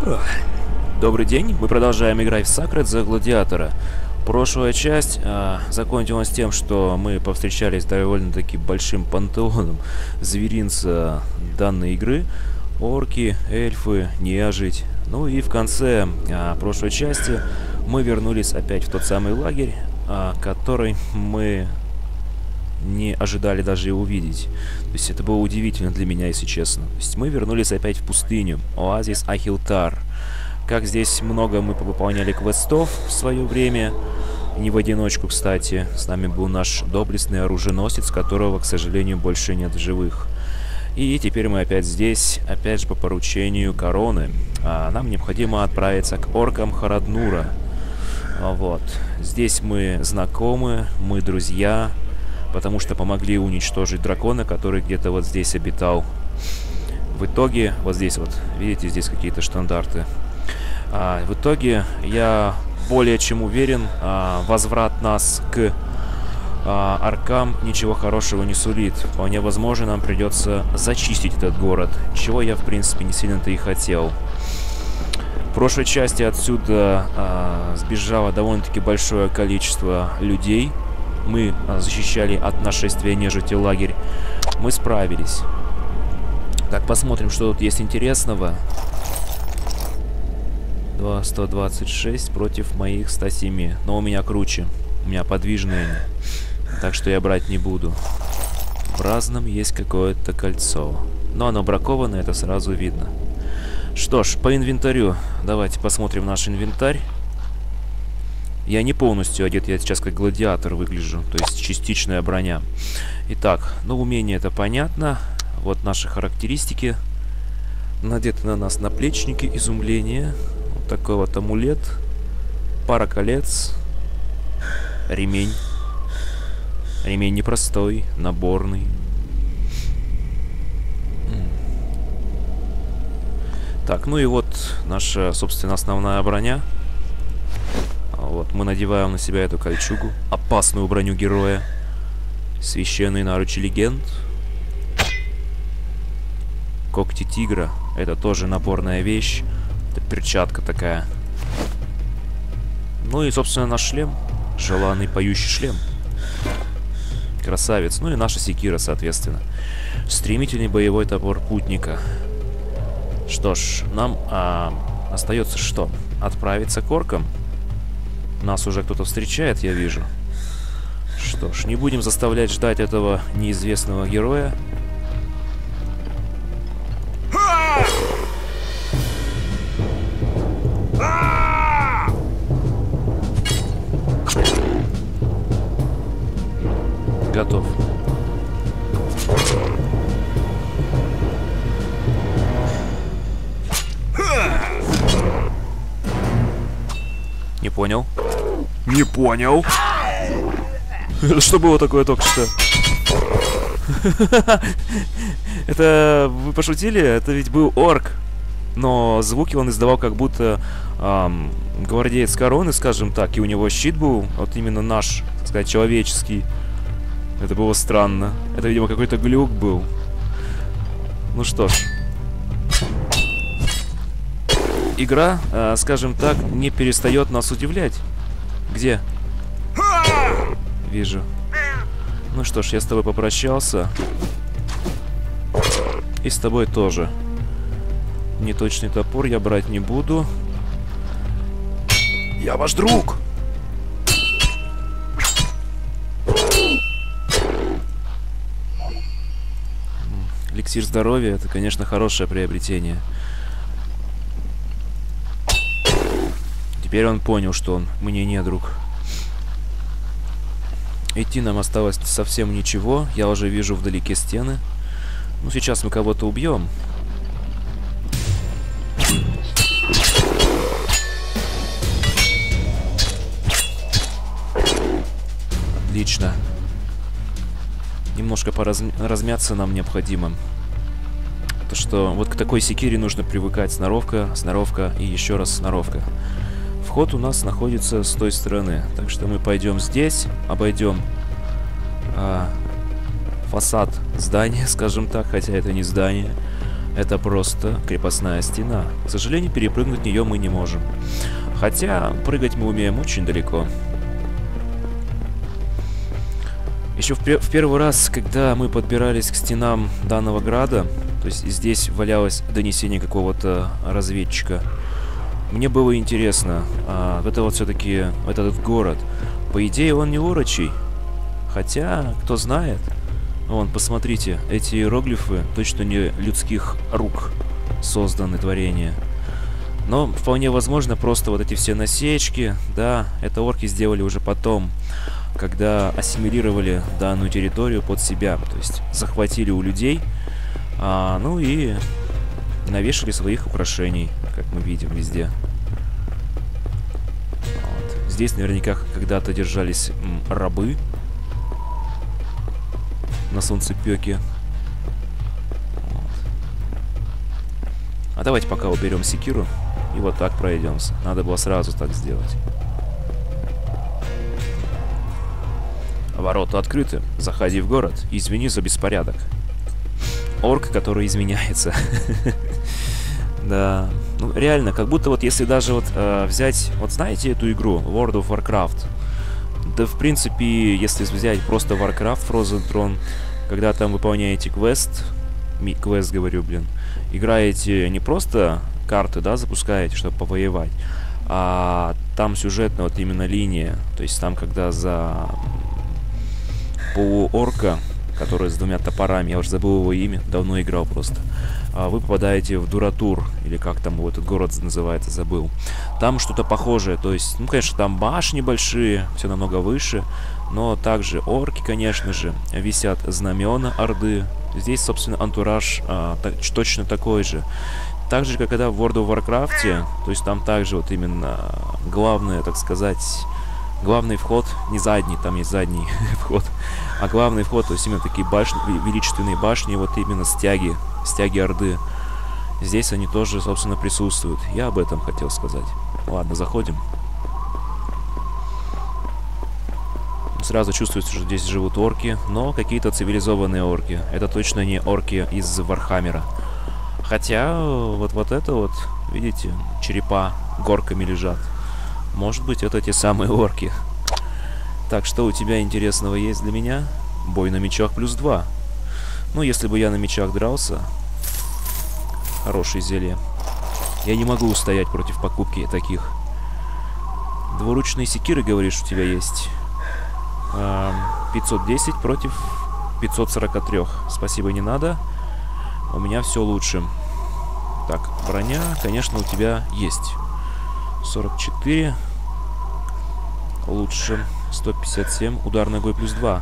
Добрый день, мы продолжаем играть в Sacred за Гладиатора. Прошлая часть закончилась тем, что мы повстречались с довольно-таки большим пантеоном зверинца данной игры. Орки, эльфы, нежить. Ну и в конце прошлой части мы вернулись опять в тот самый лагерь, который мы не ожидали даже и увидеть. То есть это было удивительно для меня, если честно. То есть мы вернулись опять в пустыню, оазис Ахилтар. Как здесь много мы выполняли квестов в свое время. Не в одиночку, кстати. С нами был наш доблестный оруженосец, которого, к сожалению, больше нет в живых. И теперь мы опять здесь, опять же по поручению короны. Нам необходимо отправиться к оркам Хараднура. Вот. Здесь мы знакомы, мы друзья, потому что помогли уничтожить дракона, который где-то вот здесь обитал. В итоге, вот здесь вот, видите, здесь какие-то штандарты. В итоге, я более чем уверен, возврат нас к оркам ничего хорошего не сулит. Вполне возможно, нам придется зачистить этот город, чего я, в принципе, не сильно-то и хотел. В прошлой части отсюда сбежало довольно-таки большое количество людей. Мы защищали от нашествия нежити лагерь. Мы справились. Так, посмотрим, что тут есть интересного. 126 против моих 107. Но у меня круче. У меня подвижные. Так что я брать не буду. В разном есть какое-то кольцо. Но оно браковано, это сразу видно. Что ж, по инвентарю. Давайте посмотрим наш инвентарь. Я не полностью одет, я сейчас как гладиатор выгляжу. То есть частичная броня. Итак, ну умение это понятно. Вот наши характеристики. Надеты на нас наплечники, изумление. Вот такой вот амулет. Пара колец. Ремень. Ремень непростой, наборный. Так, ну и вот наша, собственно, основная броня. Вот, мы надеваем на себя эту кольчугу. Опасную броню героя. Священные наручи легенд. Когти тигра. Это тоже наборная вещь. Это перчатка такая. Ну и, собственно, наш шлем. Желанный поющий шлем. Красавец. Ну и наша секира, соответственно. Стремительный боевой топор путника. Что ж, нам остается что? Отправиться к оркам. Нас уже кто-то встречает, я вижу. Что ж, не будем заставлять ждать этого неизвестного героя. Готов. Не понял. Не понял. Что было такое только что? Это вы пошутили? Это ведь был орк. Но звуки он издавал как будто гвардеец короны, скажем так. И у него щит был, вот именно наш, так сказать, человеческий. Это было странно. Это, видимо, какой-то глюк был. Ну что ж. Игра, скажем так, не перестает нас удивлять. Где? Вижу. Ну что ж, я с тобой попрощался. И с тобой тоже. Неточный топор я брать не буду. Я ваш друг! Эликсир здоровья — это, конечно, хорошее приобретение. Теперь он понял, что он мне не друг. Идти нам осталось совсем ничего. Я уже вижу вдалеке стены. Ну, сейчас мы кого-то убьем. Отлично. Немножко размяться нам необходимо. То что вот к такой секире нужно привыкать. Сноровка, сноровка и еще раз сноровка. Вход у нас находится с той стороны. Так что мы пойдем здесь, обойдем фасад здания, скажем так, хотя это не здание. Это просто крепостная стена. К сожалению, перепрыгнуть в нее мы не можем. Хотя прыгать мы умеем очень далеко. Еще в первый раз, когда мы подбирались к стенам данного града, то есть здесь валялось донесение какого-то разведчика, мне было интересно, это вот все-таки этот город. По идее, он не орочий. Хотя, кто знает. Вон, посмотрите, эти иероглифы точно не людских рук созданы творения. Но вполне возможно, просто вот эти все насечки, да, это орки сделали уже потом, когда ассимилировали данную территорию под себя. То есть захватили у людей, ну и навешали своих украшений, как мы видим везде. Вот. Здесь наверняка когда-то держались рабы на солнцепёке. Вот. А давайте пока уберем секиру и вот так пройдемся. Надо было сразу так сделать. Ворота открыты. Заходи в город. Извини за беспорядок. Орк, который изменяется. Да. Ну, реально, как будто вот если даже вот взять... Вот знаете эту игру? World of Warcraft. Да, в принципе, если взять просто Warcraft Frozen Throne, когда там выполняете квест... Квест, говорю, блин. Играете не просто карты, да, запускаете, чтобы повоевать, а там сюжетная вот именно линия. То есть там, когда за... полуорка, который с двумя топорами, я уже забыл его имя, давно играл просто, вы попадаете в Дуратур, или как там этот город называется, забыл. Там что-то похожее, то есть, ну, конечно, там башни большие, все намного выше, но также орки, конечно же, висят знамена Орды. Здесь, собственно, антураж точно такой же. Так же, как когда в World of Warcraft, то есть там также вот именно главное, так сказать... Главный вход, не задний, там есть задний вход, а главный вход, то есть именно такие башни, величественные башни, вот именно стяги Орды. Здесь они тоже, собственно, присутствуют. Я об этом хотел сказать. Ладно, заходим. Сразу чувствуется, что здесь живут орки, но какие-то цивилизованные орки. Это точно не орки из Вархаммера. Хотя, вот это вот, видите, черепа горками лежат. Может быть, это те самые орки. Так, что у тебя интересного есть для меня? Бой на мечах +2. Ну, если бы я на мечах дрался... Хорошее зелье. Я не могу устоять против покупки таких. Двуручные секиры, говоришь, у тебя есть? 510 против 543. Спасибо, не надо. У меня все лучше. Так, броня, конечно, у тебя есть. 44. Лучше. 157. Удар ногой +2.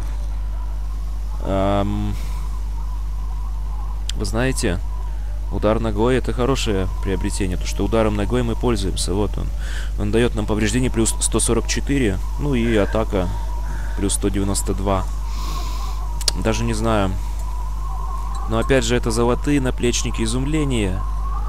Вы знаете, удар ногой — это хорошее приобретение. То, что ударом ногой мы пользуемся. Вот он. Он дает нам повреждение плюс 144. Ну и атака плюс 192. Даже не знаю. Но опять же, это золотые наплечники изумления.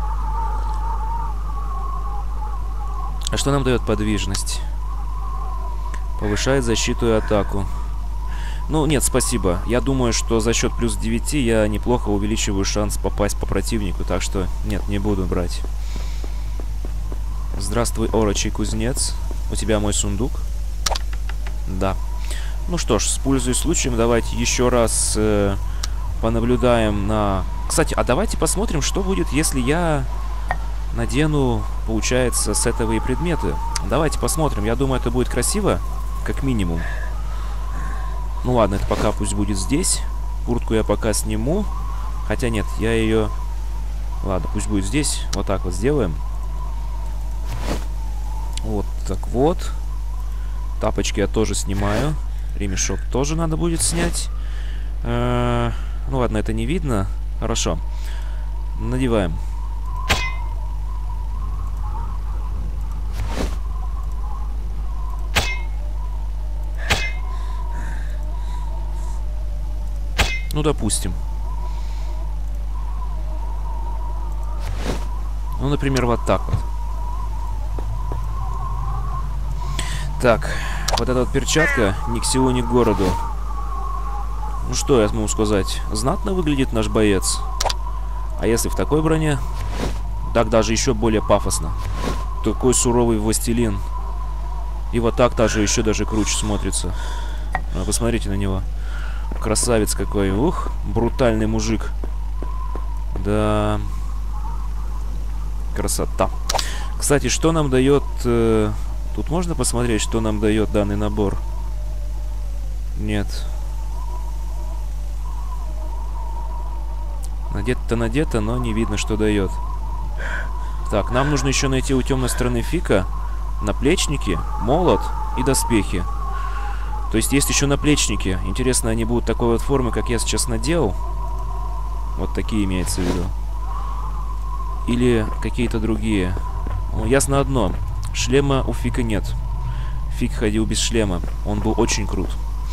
А что нам дает подвижность? Повышает защиту и атаку. Ну, нет, спасибо. Я думаю, что за счет плюс 9 я неплохо увеличиваю шанс попасть по противнику. Так что, нет, не буду брать. Здравствуй, орочий кузнец. У тебя мой сундук? Да. Ну что ж, пользуясь случаем, давайте еще раз понаблюдаем на... Кстати, а давайте посмотрим, что будет, если я... надену, получается, сетовые предметы. Давайте посмотрим. Я думаю, это будет красиво, как минимум. Ну ладно, это пока пусть будет здесь. Куртку я пока сниму. Хотя нет, я ее... Ладно, пусть будет здесь. Вот так вот сделаем. Вот так вот. Тапочки я тоже снимаю. Ремешок тоже надо будет снять. Ну ладно, это не видно. Хорошо. Надеваем. Ну, допустим. Ну, например, вот так вот. Так, вот эта вот перчатка ни к селу, ни к городу. Ну, что я могу сказать? Знатно выглядит наш боец. А если в такой броне, так даже еще более пафосно. Такой суровый властелин. И вот так даже еще даже круче смотрится. Посмотрите на него. Красавец какой. Ух, брутальный мужик. Да. Красота. Кстати, что нам дает... Тут можно посмотреть, что нам дает данный набор? Нет. Надето-то надето, но не видно, что дает. Так, нам нужно еще найти у темной стороны Фика наплечники, молот и доспехи. То есть есть еще наплечники. Интересно, они будут такой вот формы, как я сейчас надел? Вот такие имеется в виду. Или какие-то другие. Ну, ясно одно. Шлема у Фика нет. Фик ходил без шлема. Он был очень крут.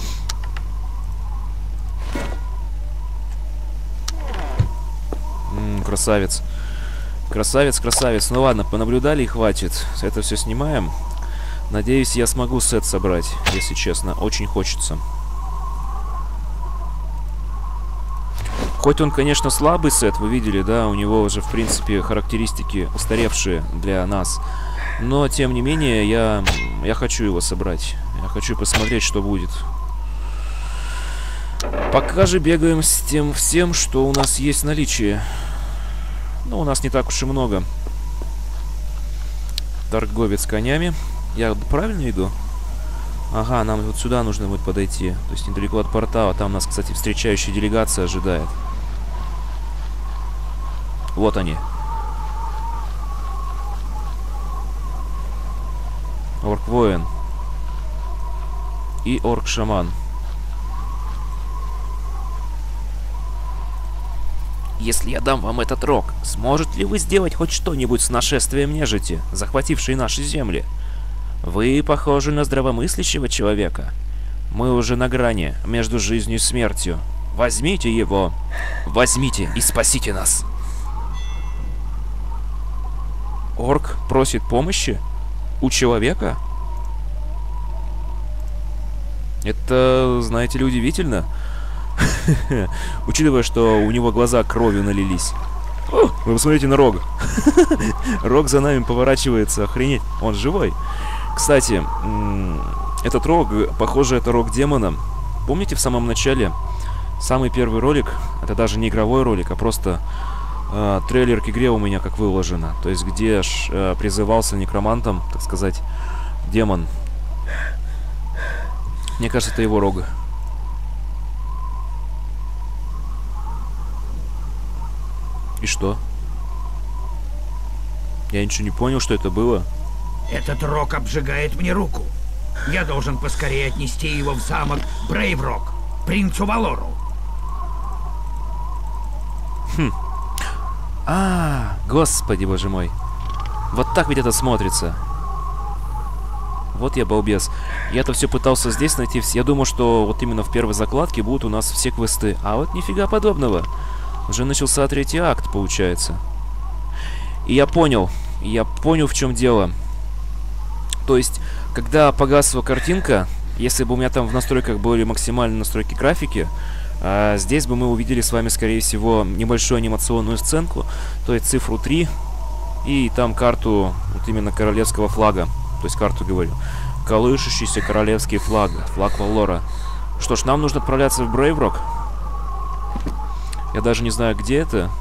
Красавец. Красавец, красавец. Ну ладно, понаблюдали и хватит. Это все снимаем. Надеюсь, я смогу сет собрать, если честно. Очень хочется. Хоть он, конечно, слабый сет, вы видели, да? У него уже, в принципе, характеристики устаревшие для нас. Но, тем не менее, я хочу его собрать. Я хочу посмотреть, что будет. Пока же бегаем с тем всем, что у нас есть в наличии. Ну, у нас не так уж и много. Торговец конями. Я правильно иду? Ага, нам вот сюда нужно будет подойти. То есть недалеко от портала. Там нас, кстати, встречающая делегация ожидает. Вот они. Орк-воин. И орк-шаман. Если я дам вам этот рог, сможете ли вы сделать хоть что-нибудь с нашествием нежити, захватившей наши земли? Вы похожи на здравомыслящего человека. Мы уже на грани между жизнью и смертью. Возьмите его. Возьмите и спасите нас. Орк просит помощи? У человека? Это, знаете ли, удивительно. Учитывая, что у него глаза кровью налились. О, вы посмотрите на рог. Рог за нами поворачивается. Охренеть, он живой. Кстати, этот рог, похоже, это рог демона. Помните, в самом начале, самый первый ролик, это даже не игровой ролик, а просто трейлер к игре у меня как выложено. То есть, где призывался некромантом, так сказать, демон. Мне кажется, это его рог. И что? Я ничего не понял, что это было. Этот рог обжигает мне руку. Я должен поскорее отнести его в замок Брейврок, принцу Валору. Господи, боже мой. Вот так ведь это смотрится. Вот я балбес. Я-то все пытался здесь найти. Я думал, что вот именно в первой закладке будут у нас все квесты. А вот нифига подобного. Уже начался третий акт, получается. И я понял, в чем дело. То есть, когда погасла картинка, если бы у меня там в настройках были максимальные настройки графики, здесь бы мы увидели с вами, скорее всего, небольшую анимационную сценку, то есть цифру 3, и там карту вот именно королевского флага. То есть карту, говорю. Колышущийся королевский флаг. Флаг Валора. Что ж, нам нужно отправляться в Брейврок. Я даже не знаю, где это.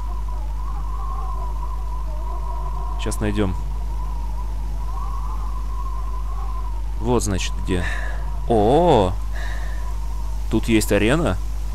Сейчас найдем. Вот, значит, где. О, тут есть арена.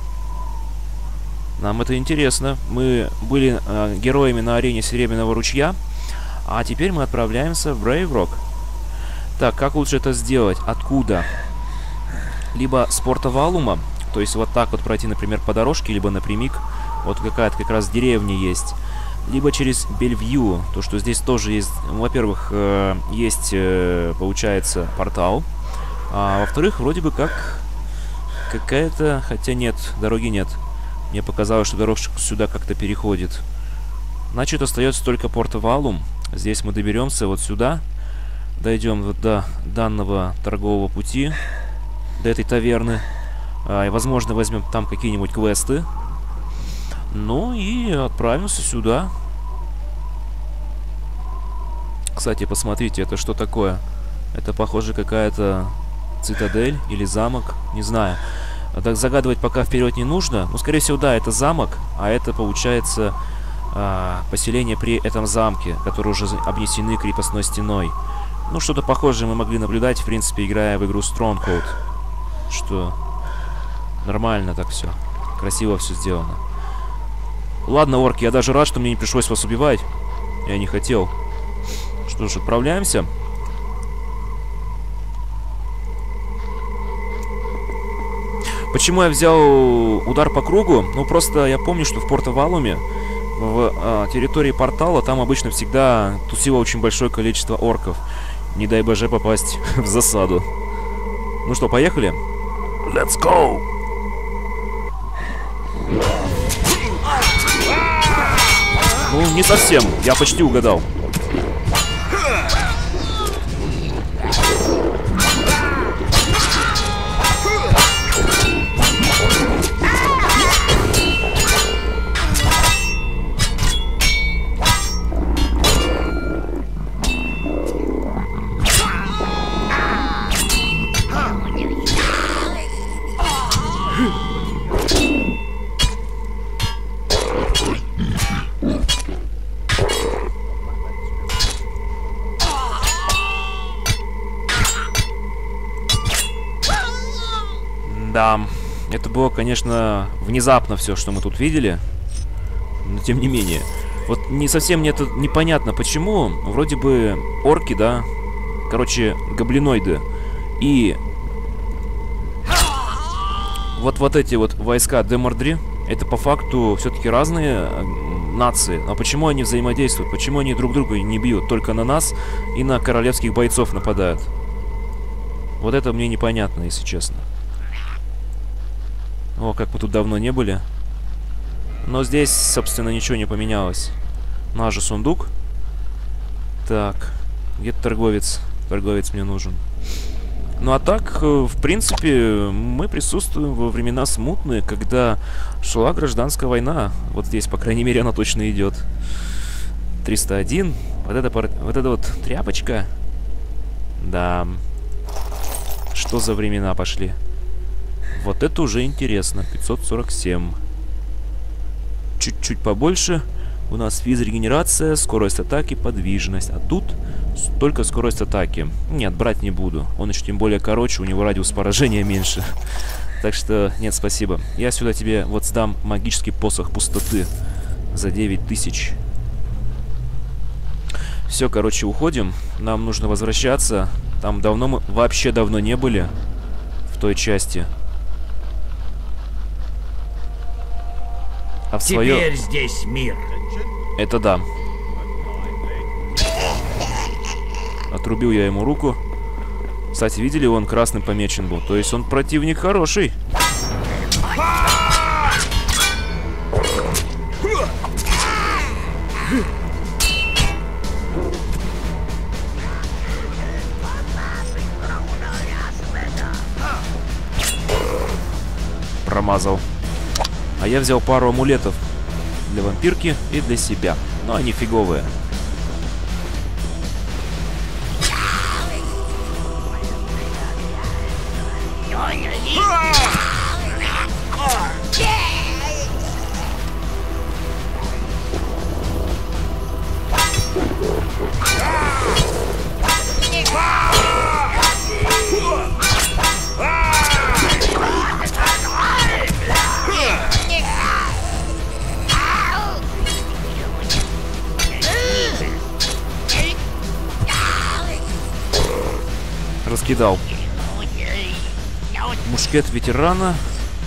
Нам это интересно. Мы были героями на арене Серебряного ручья. А теперь мы отправляемся в Брейврок. Так, как лучше это сделать? Откуда? Либо с порта Валума. То есть вот так вот пройти, например, по дорожке, либо напрямик. Вот какая-то как раз деревня есть. Либо через Бельвью. То, что здесь тоже есть... Во-первых, есть, получается, портал. А во-вторых, вроде бы как какая-то... Хотя нет, дороги нет. Мне показалось, что дорожка сюда как-то переходит. Значит, остается только порт Валум. Здесь мы доберемся вот сюда. Дойдем вот до данного торгового пути. До этой таверны. И, возможно, возьмем там какие-нибудь квесты. Ну и отправимся сюда. Кстати, посмотрите, это что такое? Это, похоже, какая-то цитадель или замок. Не знаю. Так загадывать пока вперед не нужно. Но, скорее всего, да, это замок. А это, получается, поселение при этом замке, которые уже обнесены крепостной стеной. Ну, что-то похожее мы могли наблюдать, в принципе, играя в игру Stronghold. Что нормально так все. Красиво все сделано. Ладно, орки, я даже рад, что мне не пришлось вас убивать. Я не хотел. Что ж, отправляемся. Почему я взял удар по кругу? Ну, просто я помню, что в Порто-Валуме, в территории портала, там обычно всегда тусило очень большое количество орков. Не дай боже попасть в засаду. Ну что, поехали? Let's go! Ну, не совсем. Я почти угадал. Да, это было, конечно, внезапно все, что мы тут видели. Но тем не менее. Вот не совсем мне это непонятно, почему. Вроде бы орки, да. Короче, гоблиноиды. И вот эти вот войска Демордри, это по факту все-таки разные нации. А почему они взаимодействуют? Почему они друг друга не бьют? Только на нас и на королевских бойцов нападают. Вот это мне непонятно, если честно. О, как мы тут давно не были. Но здесь, собственно, ничего не поменялось. Наш же сундук. Так, где-то торговец. Торговец мне нужен. Ну а так, в принципе, мы присутствуем во времена смутные, когда шла гражданская война. Вот здесь, по крайней мере, она точно идет. 301. Вот эта вот тряпочка. Да. Что за времена пошли? Вот это уже интересно. 547. Чуть-чуть побольше. У нас физрегенерация, скорость атаки, подвижность. А тут только скорость атаки. Нет, брать не буду. Он еще тем более короче, у него радиус поражения меньше. Так что, нет, спасибо. Я сюда тебе вот сдам магический посох пустоты за 9000. Все, короче, уходим. Нам нужно возвращаться. Там давно мы... Вообще давно не были. В той части. А в своё... Теперь здесь мир. Это да. Отрубил я ему руку. Кстати, видели, он красным помечен был. То есть он противник хороший. Промазал. А я взял пару амулетов для вампирки и для себя. Но они фиговые. Раскидал. Мушкет ветерана.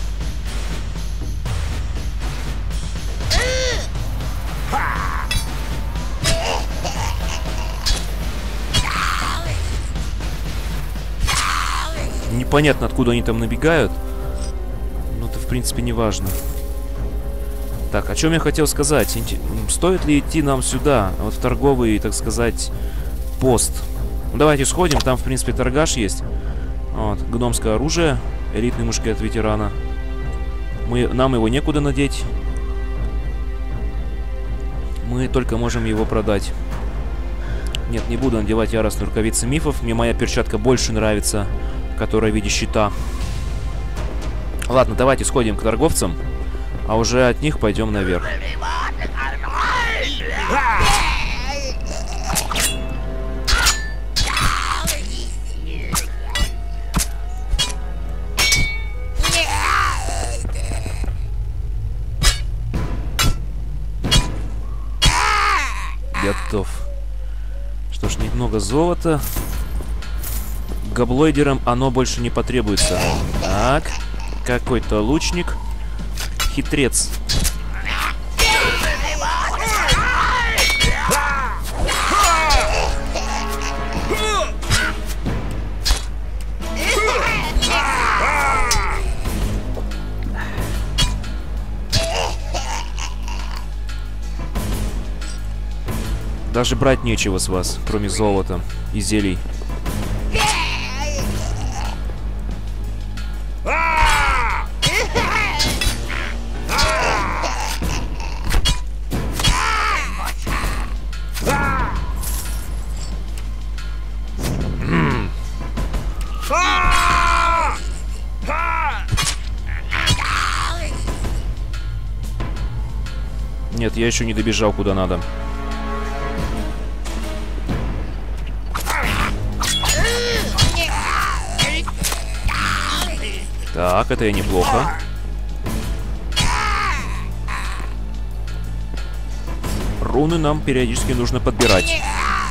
Непонятно, откуда они там набегают. Но это, в принципе, не важно. Так, о чем я хотел сказать? Стоит ли идти нам сюда? Вот в торговый, так сказать, пост. Ну, давайте сходим. Там, в принципе, торгаш есть. Вот, гномское оружие. Элитный мушкет ветерана. Нам его некуда надеть. Мы только можем его продать. Нет, не буду надевать яростные рукавицы мифов. Мне моя перчатка больше нравится, которая в виде щита. Ладно, давайте сходим к торговцам, а уже от них пойдем наверх. Готов. Что ж, немного золота. Габлойдерам оно больше не потребуется. Так. Какой-то лучник. Хитрец. Даже брать нечего с вас, кроме золота и зелий. Нет, я еще не добежал куда надо. Так, это и неплохо. Руны нам периодически нужно подбирать.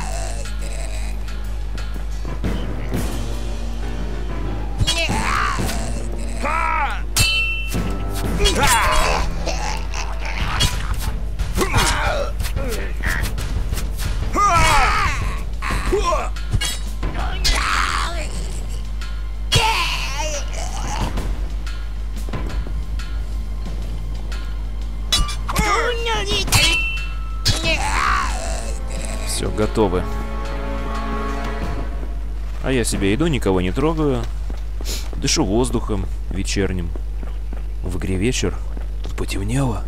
Все, готовы. А я себе иду, никого не трогаю. Дышу воздухом вечерним. В игре вечер. Тут потемнело.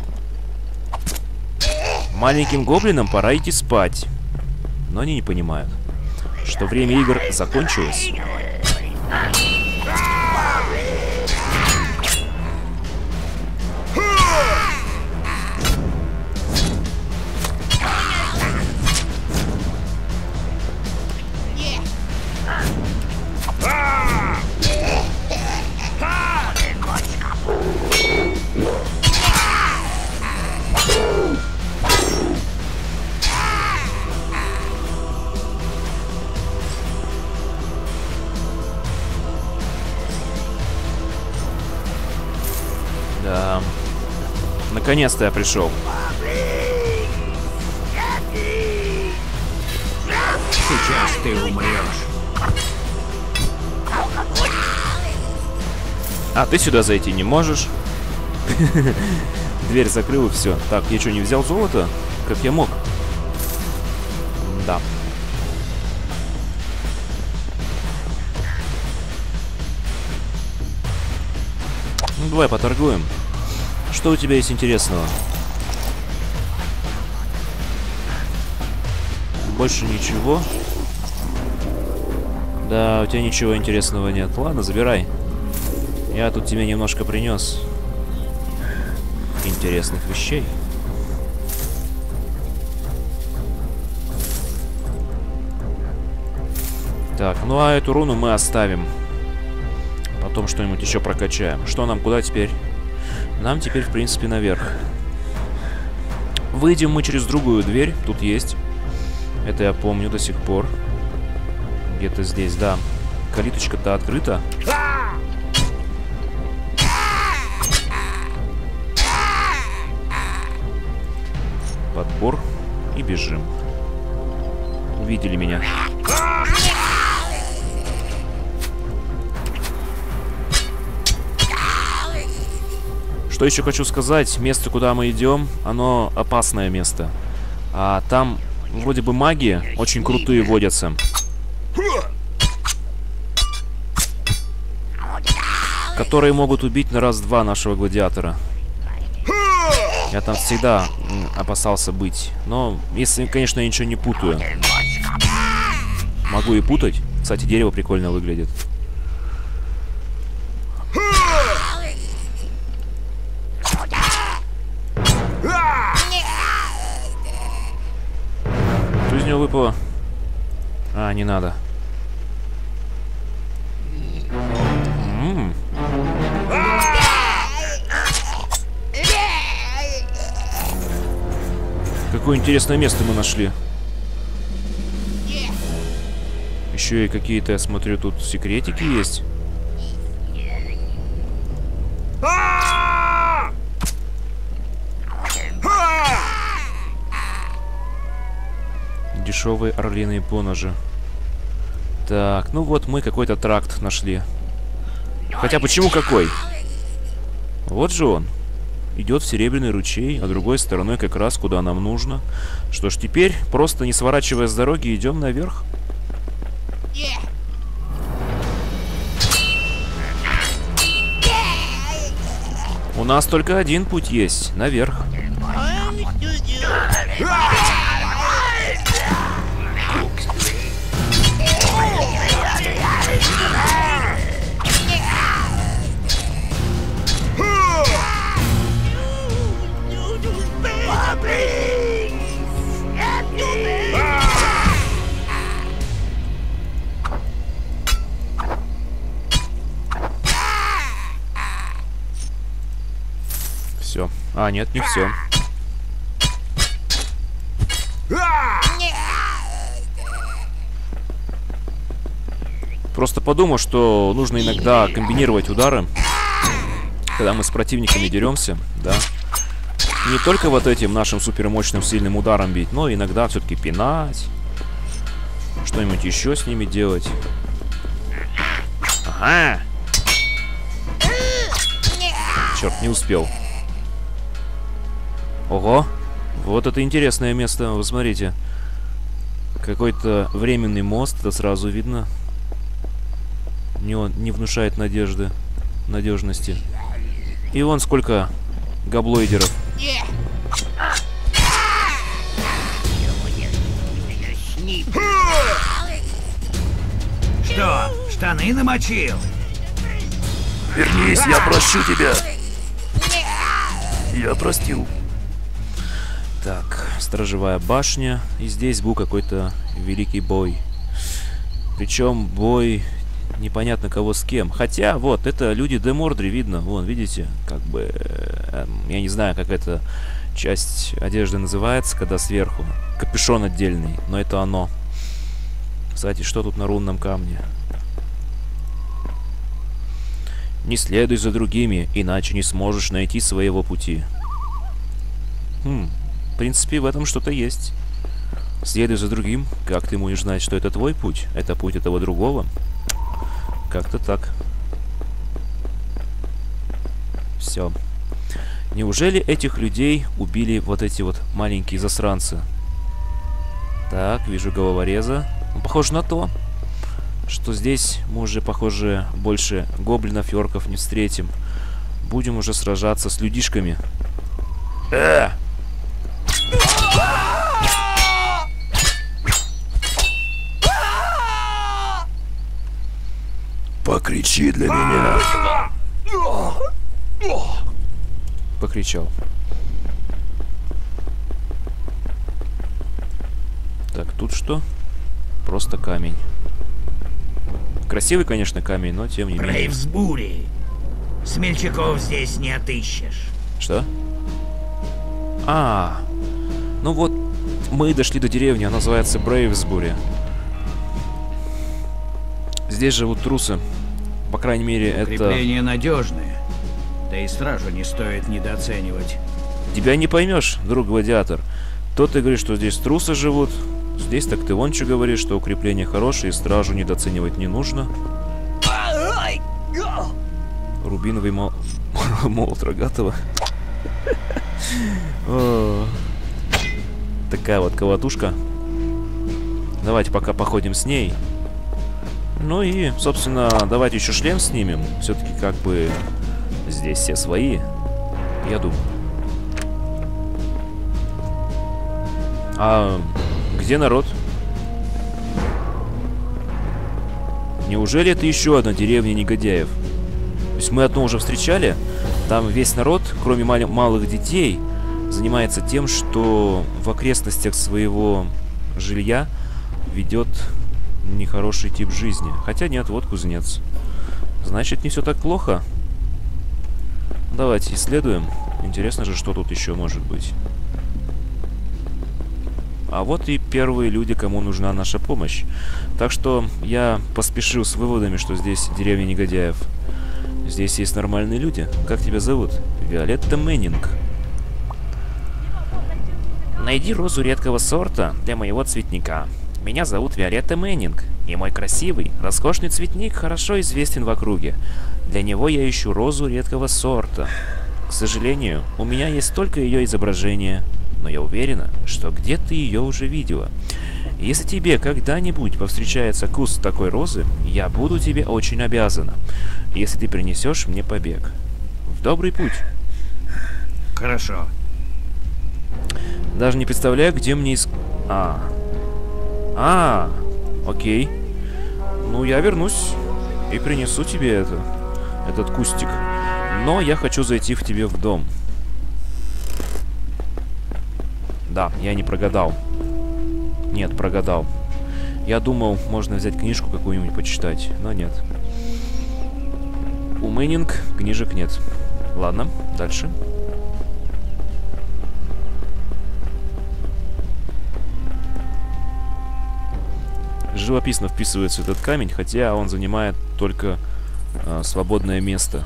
Маленьким гоблинам пора идти спать. Но они не понимают, что время игр закончилось. Да. Наконец-то я пришел. Сейчас ты умрешь. А, ты сюда зайти не можешь. Дверь закрыл и все. Так, я что, не взял золото? Как я мог? Да. Ну, давай поторгуем. Что у тебя есть интересного? Больше ничего. Да, у тебя ничего интересного нет. Ладно, забирай. Я тут тебе немножко принес интересных вещей. Так, ну а эту руну мы оставим. Потом что-нибудь еще прокачаем. Что нам, куда теперь? Нам теперь, в принципе, наверх. Выйдем мы через другую дверь. Тут есть. Это я помню до сих пор. Где-то здесь, да. Калиточка-то открыта. Подбор. И бежим. Увидели меня. Что еще хочу сказать, место, куда мы идем, оно опасное место. А там вроде бы маги очень крутые водятся. Которые могут убить на раз-два нашего гладиатора. Я там всегда опасался быть. Но, если, конечно, я ничего не путаю. Могу и путать. Кстати, дерево прикольно выглядит. Что из него выпало? А, не надо. Какое интересное место мы нашли. Еще и какие-то, я смотрю, тут секретики есть. Дешевые орлиные поножи. Так, ну вот мы какой-то тракт нашли. Хотя почему какой? Вот же он. Идет в Серебряный ручей, а другой стороной как раз куда нам нужно. Что ж, теперь, просто не сворачивая с дороги, идем наверх. У нас только один путь есть, наверх. Все. А, нет, не все. Просто подумал, что нужно иногда комбинировать удары, когда мы с противниками деремся, да. Не только вот этим нашим супермощным сильным ударом бить, но иногда все-таки пинать. Что-нибудь еще с ними делать. Ага. Черт, не успел. Ого. Вот это интересное место. Вы смотрите. Какой-то временный мост. Это сразу видно. Не внушает надежности. И вон сколько габлоидеров. Что, штаны намочил? Вернись, я прощу тебя. Я простил. Так, сторожевая башня. И здесь был какой-то великий бой. Причем бой непонятно кого с кем. Хотя, вот, это люди де Мордри, видно. Вон, видите, как бы... я не знаю, как эта часть одежды называется, когда сверху. Капюшон отдельный, но это оно. Кстати, что тут на рунном камне? Не следуй за другими, иначе не сможешь найти своего пути. В принципе, в этом что-то есть. Следуй за другим, как ты можешь знать, что это твой путь? Это путь этого другого? Как-то так. Все. Неужели этих людей убили вот эти вот маленькие засранцы? Так, вижу головореза. Ну, похоже на то, что здесь мы уже, похоже, больше гоблинов и орков не встретим. Будем уже сражаться с людишками. Покричи для меня. Покричал. Так, тут что? Просто камень. Красивый, конечно, камень, но тем не менее. Брейвсбури. Смельчаков здесь не отыщешь. Что? А, ну вот мы дошли до деревни, она называется Брейвсбури. Здесь живут трусы. По крайней мере, это... Укрепления надежные. Да и стражу не стоит недооценивать. Тебя не поймешь, друг гладиатор. То ты говоришь, что здесь трусы живут. Здесь так ты вон что говоришь, что укрепления хорошие, и стражу недооценивать не нужно. Рубиновый молот рогатого. Такая вот колотушка. Давайте пока походим с ней. Ну и, собственно, давайте еще шлем снимем. Все-таки как бы здесь все свои, я думаю. А где народ? Неужели это еще одна деревня негодяев? То есть мы одно уже встречали. Там весь народ, кроме малых детей, занимается тем, что в окрестностях своего жилья ведет нехороший тип жизни. Хотя нет, вот кузнец. Значит, не все так плохо. Давайте исследуем. Интересно же, что тут еще может быть. А вот и первые люди, кому нужна наша помощь. Так что я поспешил с выводами, что здесь деревня негодяев. Здесь есть нормальные люди. Как тебя зовут? Виолетта Мэннинг. Найди розу редкого сорта для моего цветника. Меня зовут Виолетта Мэннинг, и мой красивый, роскошный цветник хорошо известен в округе. Для него я ищу розу редкого сорта. К сожалению, у меня есть только ее изображение, но я уверена, что где-то ее уже видела. Если тебе когда-нибудь повстречается куст такой розы, я буду тебе очень обязана, если ты принесешь мне побег. В добрый путь. Хорошо. Даже не представляю, где мне окей. Ну, я вернусь и принесу тебе этот кустик. Но я хочу зайти в тебе в дом. Да, я не прогадал. Нет, прогадал. Я думал, можно взять книжку какую-нибудь почитать, но нет. У Мэннинг книжек нет. Ладно, дальше. Живописно вписывается этот камень, хотя он занимает только свободное место.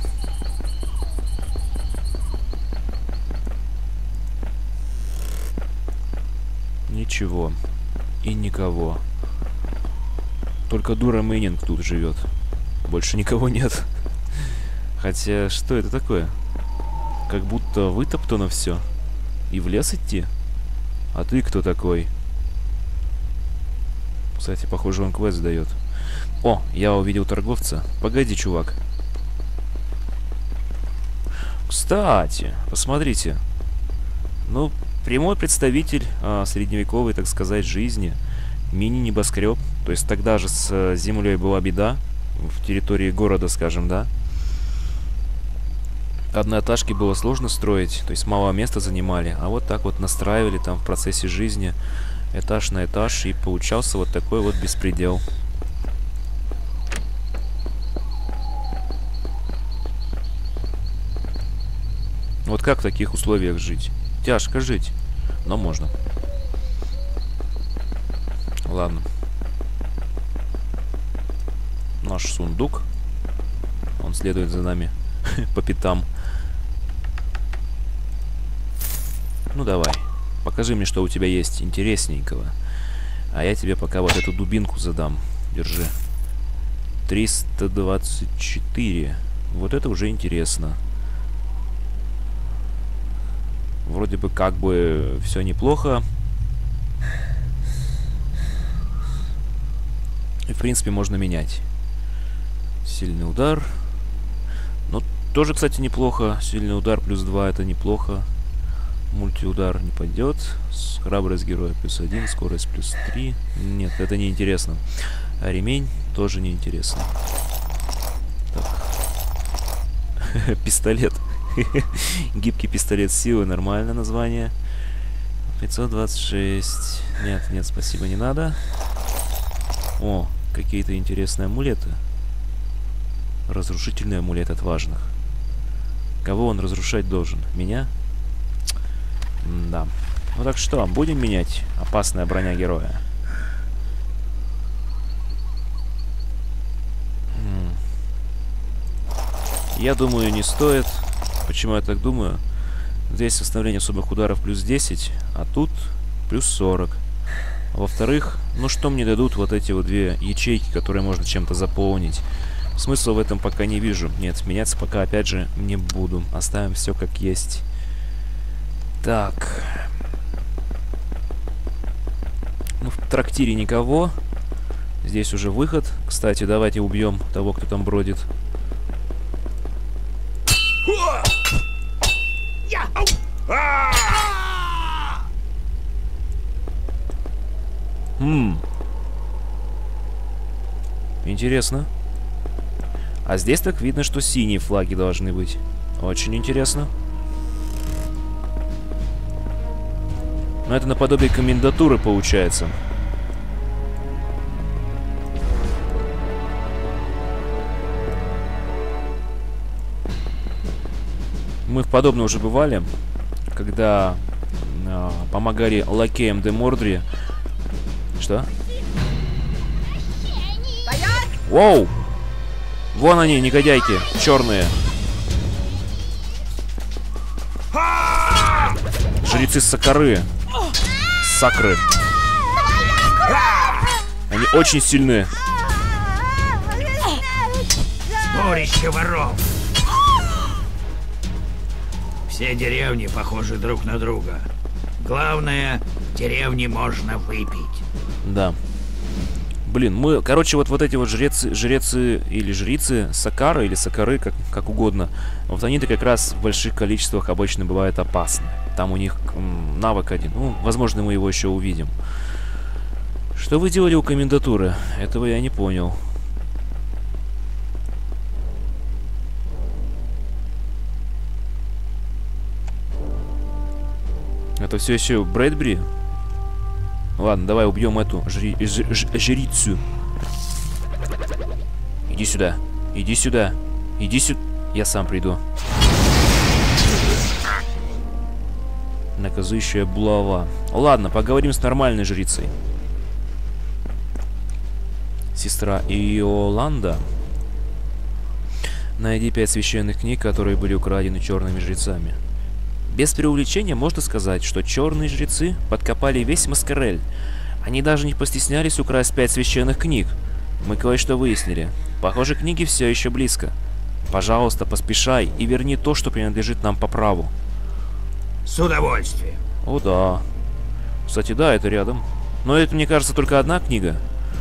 Ничего. И никого. Только дура Мэннинг тут живет. Больше никого нет. Хотя, что это такое? Как будто вытоптано все. И в лес идти? А ты кто такой? Кстати, похоже, он квест дает. О, я увидел торговца. Погоди, чувак. Кстати, посмотрите. Ну, прямой представитель средневековой, так сказать, жизни. Мини-небоскреб. То есть тогда же с землей была беда. В территории города, скажем, да. Одноэтажки было сложно строить. То есть мало места занимали. А вот так вот настраивали там в процессе жизни. Этаж на этаж. И получался вот такой вот беспредел. Вот как в таких условиях жить? Тяжко жить. Но можно. Ладно. Наш сундук. Он следует за нами по пятам. Ну давай. Покажи мне, что у тебя есть интересненького. А я тебе пока вот эту дубинку задам. Держи. 324. Вот это уже интересно. Вроде бы как бы все неплохо. И в принципе можно менять. Сильный удар. Но тоже, кстати, неплохо. Сильный удар плюс 2 это неплохо. Мультиудар не пойдет. Храбрость героя плюс 1. Скорость плюс 3. Нет, это не интересно. А ремень тоже не интересно. Пистолет. Гибкий пистолет силы. Нормальное название. 526. Нет, нет, спасибо, не надо. О, какие-то интересные амулеты. Разрушительный амулет от важных. Кого он разрушать должен? Меня? Да. Ну так что, будем менять опасная броня героя? Я думаю, не стоит. Почему я так думаю? Здесь восстановление особых ударов плюс 10, а тут плюс 40. Во-вторых, ну что мне дадут вот эти вот две ячейки, которые можно чем-то заполнить? Смысла в этом пока не вижу. Нет, меняться пока опять же не буду. Оставим все как есть. Так. Ну, в трактире никого. Здесь уже выход. Кстати, давайте убьем того, кто там бродит. Интересно. А здесь так видно, что синие флаги должны быть. Очень интересно. Но это наподобие комендатуры получается. Мы в подобное уже бывали, когда помогали лакеям де Мордри. Что? Воу! Вон они, негодяйки, черные. Жрецы Сакары. Сакры. Они очень сильны. Сборище воров. Все деревни похожи друг на друга. Главное, деревни можно выпить. Да. Блин, мы, короче, вот эти вот жрецы или жрицы Сакары или Сакары, как угодно, вот они-то как раз в больших количествах обычно бывают опасны. Там у них навык один. Ну, возможно, мы его еще увидим. Что вы делали у комендатуры? Этого я не понял. Это все еще Брэдбери? Ладно, давай убьем эту жрицу. Иди сюда. Иди сюда. Иди сюда. Я сам приду. Наказующая булава. Ладно, поговорим с нормальной жрицей. Сестра Иоланда. Найди 5 священных книг, которые были украдены черными жрецами. Без преувеличения можно сказать, что черные жрецы подкопали весь Маскарель. Они даже не постеснялись украсть 5 священных книг. Мы кое-что выяснили. Похоже, книги все еще близко. Пожалуйста, поспешай и верни то, что принадлежит нам по праву. С удовольствием. О, да. Кстати, да, это рядом. Но это, мне кажется, только одна книга.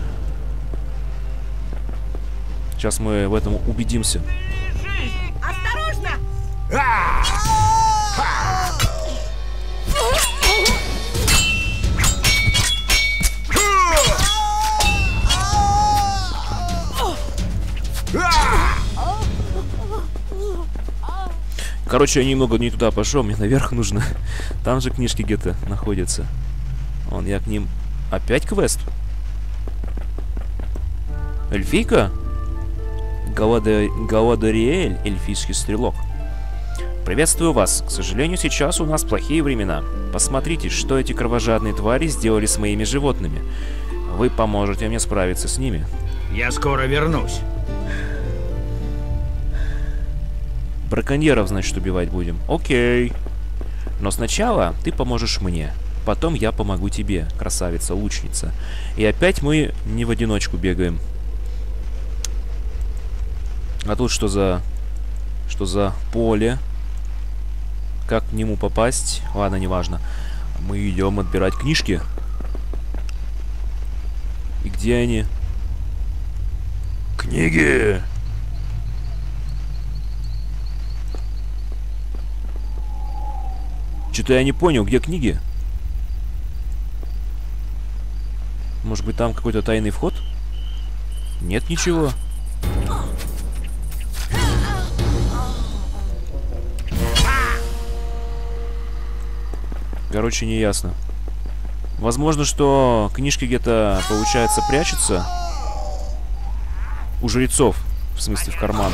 Сейчас мы в этом убедимся. Осторожно! Короче, я немного не туда пошел, мне наверх нужно. Там же книжки где-то находятся. Вон, я к ним... Опять квест? Эльфийка? Галадариэль, эльфийский стрелок. Приветствую вас. К сожалению, сейчас у нас плохие времена. Посмотрите, что эти кровожадные твари сделали с моими животными. Вы поможете мне справиться с ними. Я скоро вернусь. Браконьеров, значит, убивать будем. Окей. Но сначала ты поможешь мне. Потом я помогу тебе, красавица-лучница. И опять мы не в одиночку бегаем. А тут что за... Что за поле? Как к нему попасть? Ладно, неважно. Мы идем отбирать книжки. И где они? Книги! Что-то я не понял, где книги? Может быть, там какой-то тайный вход? Нет ничего. Короче, не ясно. Возможно, что книжки где-то, получается, прячутся у жрецов. В смысле, в карманах.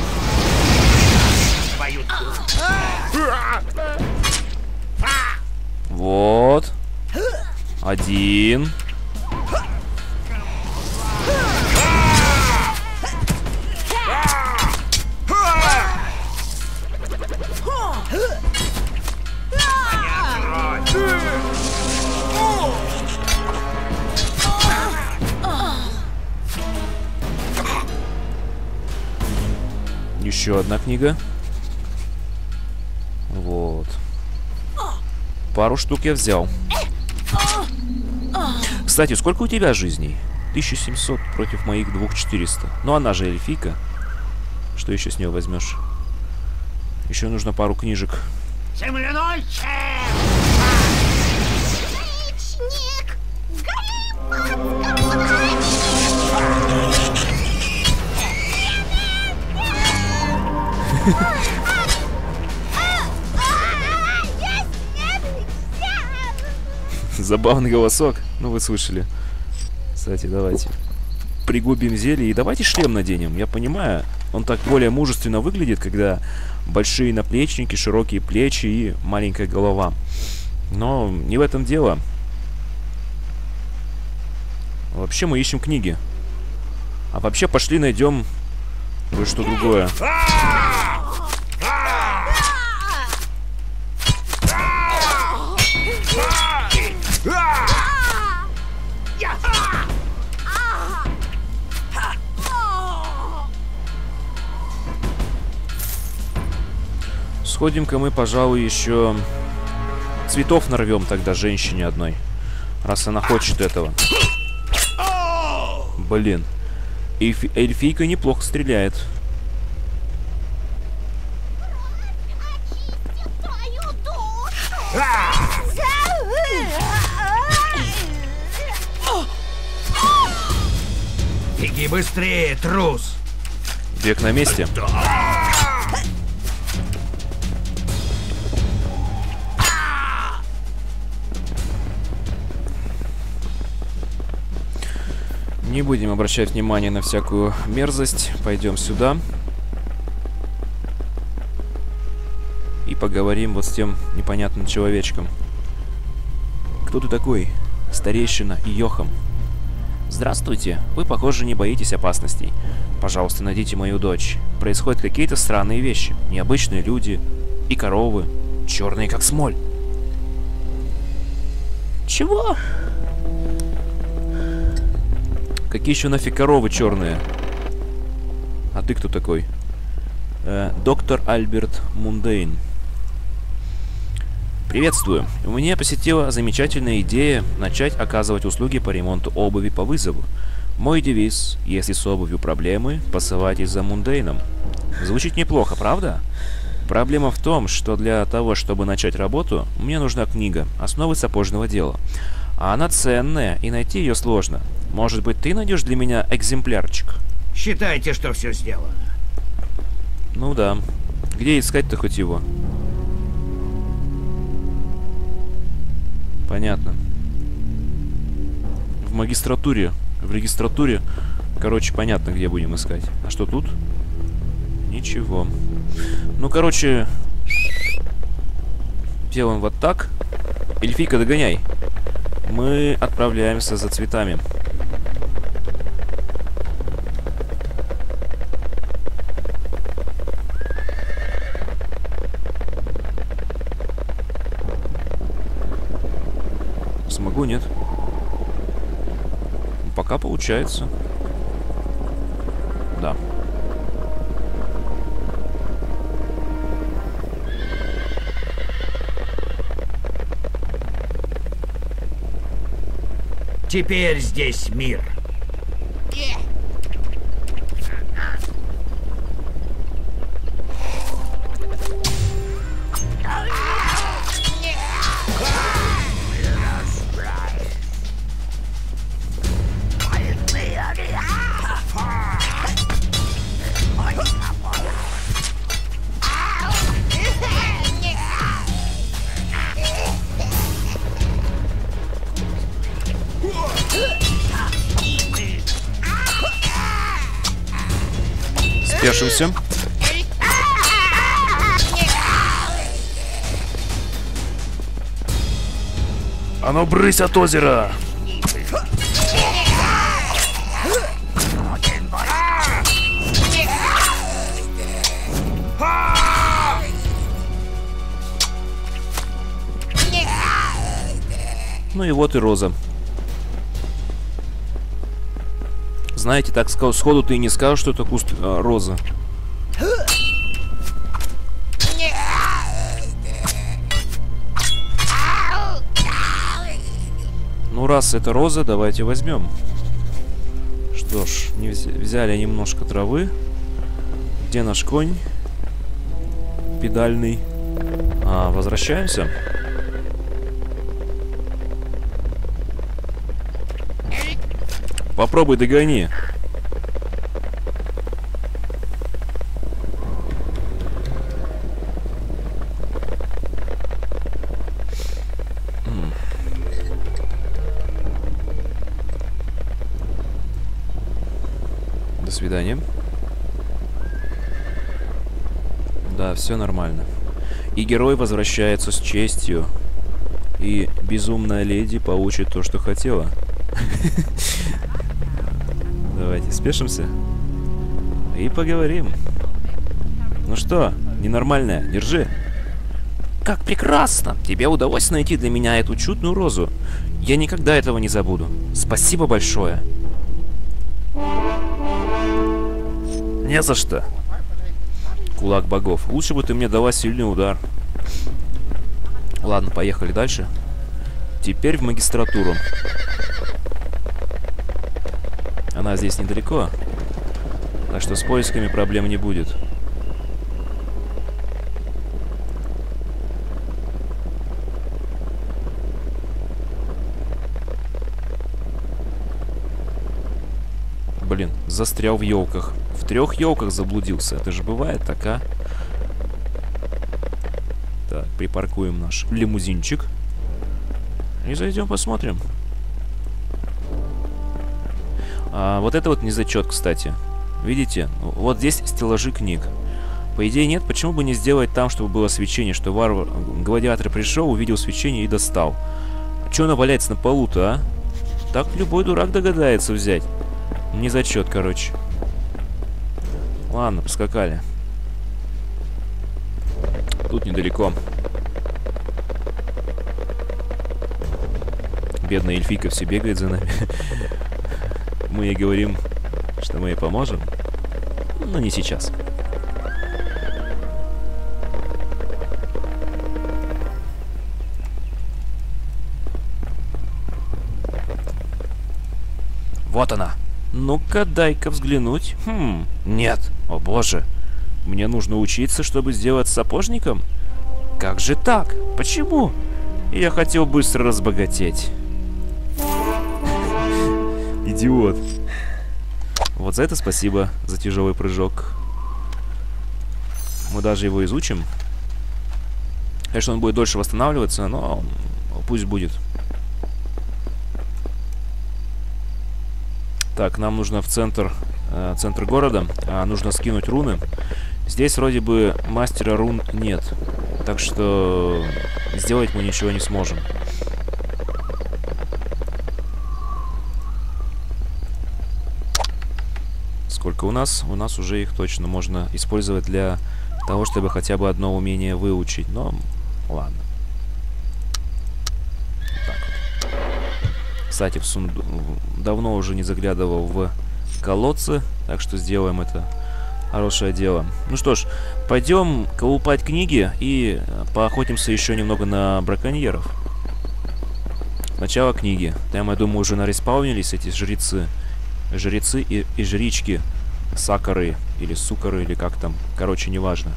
Вот. Один. Еще одна книга. Вот. Пару штук я взял. Кстати, сколько у тебя жизней? 1700 против моих 2400. Ну, она же эльфийка. Что еще с нее возьмешь? Еще нужно пару книжек. Земляной Мечник! Гори, Забавный голосок. Ну, вы слышали. Кстати, давайте пригубим зелье. И давайте шлем наденем. Я понимаю, он так более мужественно выглядит, когда большие наплечники, широкие плечи и маленькая голова. Но не в этом дело. Вообще мы ищем книги. А вообще пошли найдем кое-что другое. Сходим-ка мы, пожалуй, еще цветов нарвем тогда женщине одной, раз она хочет этого. Блин. Эльфийка неплохо стреляет. Беги быстрее, трус! Бег на месте. Не будем обращать внимание на всякую мерзость. Пойдем сюда. И поговорим вот с тем непонятным человечком. Кто ты такой? Старейшина Йохам. Здравствуйте. Вы, похоже, не боитесь опасностей. Пожалуйста, найдите мою дочь. Происходят какие-то странные вещи. Необычные люди и коровы. Черные, как смоль. Чего? Какие еще нафиг коровы черные? А ты кто такой? Доктор Альберт Мундейн. Приветствую. У меня посетила замечательная идея начать оказывать услуги по ремонту обуви по вызову. Мой девиз: если с обувью проблемы, посылайтесь за Мундейном. Звучит неплохо, правда? Проблема в том, что для того, чтобы начать работу, мне нужна книга «Основы сапожного дела». А она ценная, и найти ее сложно. Может быть, ты найдешь для меня экземплярчик? Считайте, что все сделано. Ну да. Где искать-то хоть его? Понятно. В магистратуре, в регистратуре. Короче, понятно, где будем искать. А что тут? Ничего. Ну, короче, делаем вот так. Эльфийка, догоняй. Мы отправляемся за цветами. Смогу, нет? Пока получается. Да. Теперь здесь мир. Спешимся. А ну, брысь от озера! Ну и вот и роза. Знаете, так сходу ты и не скажешь, что это куст розы. Ну, раз это роза, давайте возьмем. Что ж, взяли немножко травы. Где наш конь? Педальный. Возвращаемся. Попробуй догони. свидания. Да, все нормально. И герой возвращается с честью. И безумная леди получит то, что хотела. Давайте спешимся. И поговорим. Ну что, ненормальная, держи. Как прекрасно! Тебе удалось найти для меня эту чудную розу. Я никогда этого не забуду. Спасибо большое. Не за что. Кулак богов. Лучше бы ты мне дала сильный удар. Ладно, поехали дальше. Теперь в магистратуру. Она здесь недалеко. Так что с поисками проблем не будет. Блин, застрял в елках. В 3 елках заблудился. Это же бывает так, а? Так, припаркуем наш лимузинчик. И зайдем посмотрим. Вот это вот незачет, кстати. Видите? Вот здесь стеллажи книг. По идее нет, почему бы не сделать там, чтобы было свечение, что гладиатор пришел, увидел свечение и достал. А что оно валяется на полу-то, а? Так любой дурак догадается взять. Незачет, короче. Ладно, поскакали. Тут недалеко. Бедная эльфийка все бегает за нами. Мы ей говорим, что мы ей поможем. Но не сейчас. Вот она. Ну-ка, дай-ка взглянуть. Нет. О боже. Мне нужно учиться, чтобы сделать сапожником? Как же так? Почему? Я хотел быстро разбогатеть. Идиот. Вот за это спасибо, за тяжелый прыжок. Мы даже его изучим. Конечно, он будет дольше восстанавливаться, но пусть будет. Так, нам нужно в центр города. Нужно скинуть руны. Здесь вроде бы мастера рун нет. Так что сделать мы ничего не сможем. Сколько у нас? У нас уже их точно можно использовать для того, чтобы хотя бы одно умение выучить. Но ладно. Так вот. Кстати, давно уже не заглядывал в колодцы, так что сделаем это хорошее дело. Ну что ж, пойдем колупать книги и поохотимся еще немного на браконьеров. Сначала книги. Там, я думаю, уже нареспаунились эти жрецы. Жрецы и жрички. Сакары или сукары, или как там. Короче, неважно.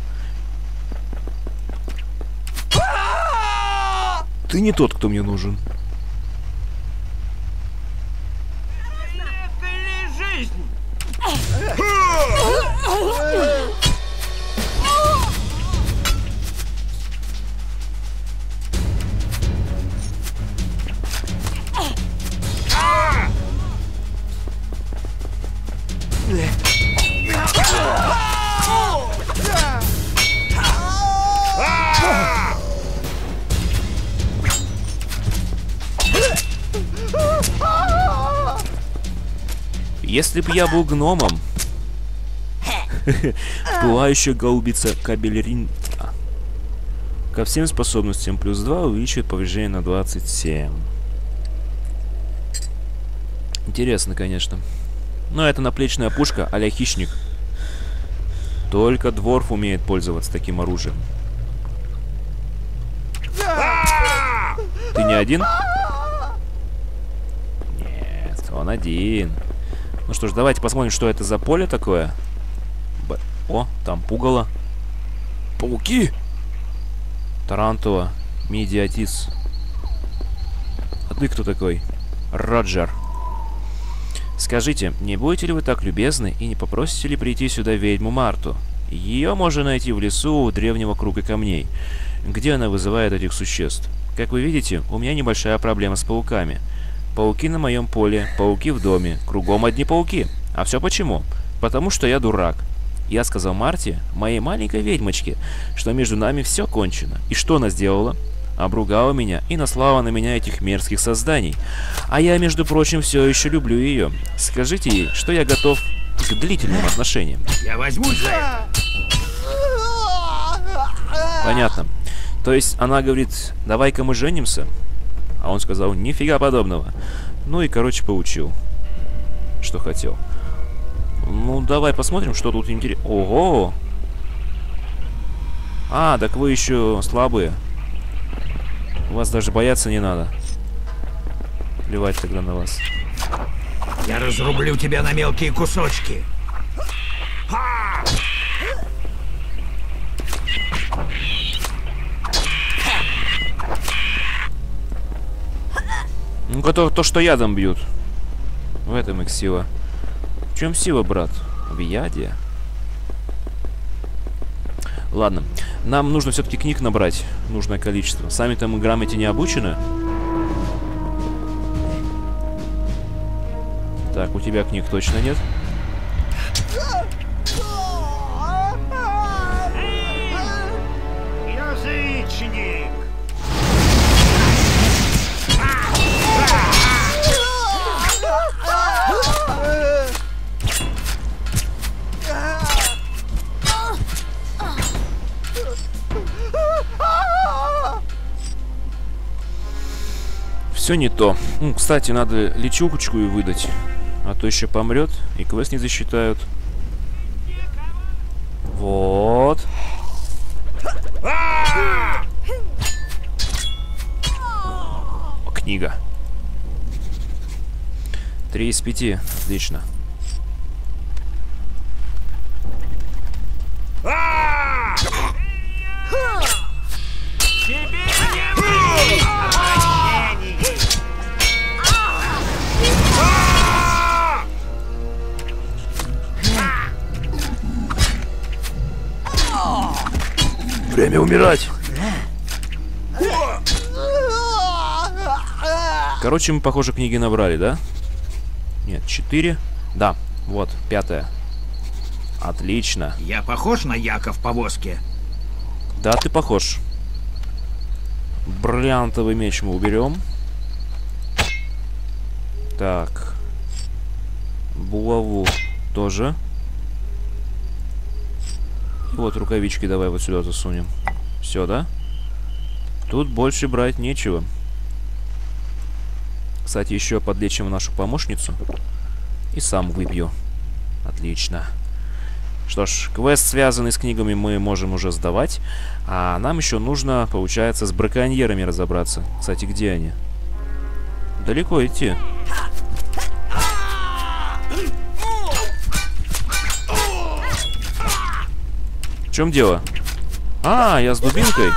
Ты не тот, кто мне нужен. Если б я был гномом. Пылающая голубица кабелерин. Ко всем способностям +2 увеличивает повреждение на 27. Интересно, конечно. Но это наплечная пушка а-ля хищник. Только дворф умеет пользоваться таким оружием. Ты не один? Нет, он один. Ну что ж, давайте посмотрим, что это за поле такое. О, там пугало. Пауки! Тарантула. Медиатис. А ты кто такой? Роджер. Скажите, не будете ли вы так любезны и не попросите ли прийти сюда ведьму Марту? Ее можно найти в лесу у древнего круга камней, где она вызывает этих существ. Как вы видите, у меня небольшая проблема с пауками. Пауки на моем поле, пауки в доме, кругом одни пауки. А все почему? Потому что я дурак. Я сказал Марте, моей маленькой ведьмочке, что между нами все кончено. И что она сделала? Обругала меня и наслала на меня этих мерзких созданий. А я, между прочим, все еще люблю ее. Скажите ей, что я готов к длительным отношениям. Я возьмусь за это. Понятно. То есть она говорит, давай-ка мы женимся. А он сказал, нифига подобного. Ну и, короче, поучил, что хотел. Ну, давай посмотрим, что тут интересно. Ого! А, так вы еще слабые. Вас даже бояться не надо. Плевать тогда на вас. Я разрублю тебя на мелкие кусочки. Ха! Ну-ка, то, что ядом бьют. В этом их сила. В чем сила, брат? В яде? Ладно. Нам нужно все-таки книг набрать. Нужное количество. Сами-то мы грамоте не обучены. Так, у тебя книг точно нет? Язычник! Все не то. Кстати, надо лечушечку и выдать. А то еще помрет, и квест не засчитают. Вот. Книга. 3 из 5. Отлично. Время умирать. Короче, мы, похоже, книги набрали, да? Нет, 4. Да, вот, 5. Отлично. Я похож на Яка в повозке? Да, ты похож. Бриллиантовый меч мы уберем. Так. Булаву тоже. И вот рукавички давай вот сюда засунем. Все, да? Тут больше брать нечего. Кстати, еще подлечим нашу помощницу. И сам выпью. Отлично. Что ж, квест, связанный с книгами, мы можем уже сдавать. А нам еще нужно, получается, с браконьерами разобраться. Кстати, где они? Далеко идти. В чем дело? А, я с дубинкой.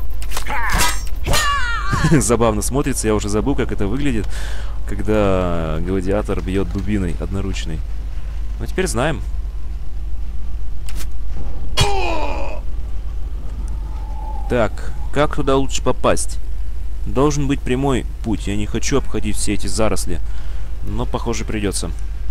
Забавно смотрится, я уже забыл, как это выглядит, когда гладиатор бьет дубиной одноручной. Но теперь знаем. Так, как туда лучше попасть? Должен быть прямой путь. Я не хочу обходить все эти заросли. Но, похоже, придется.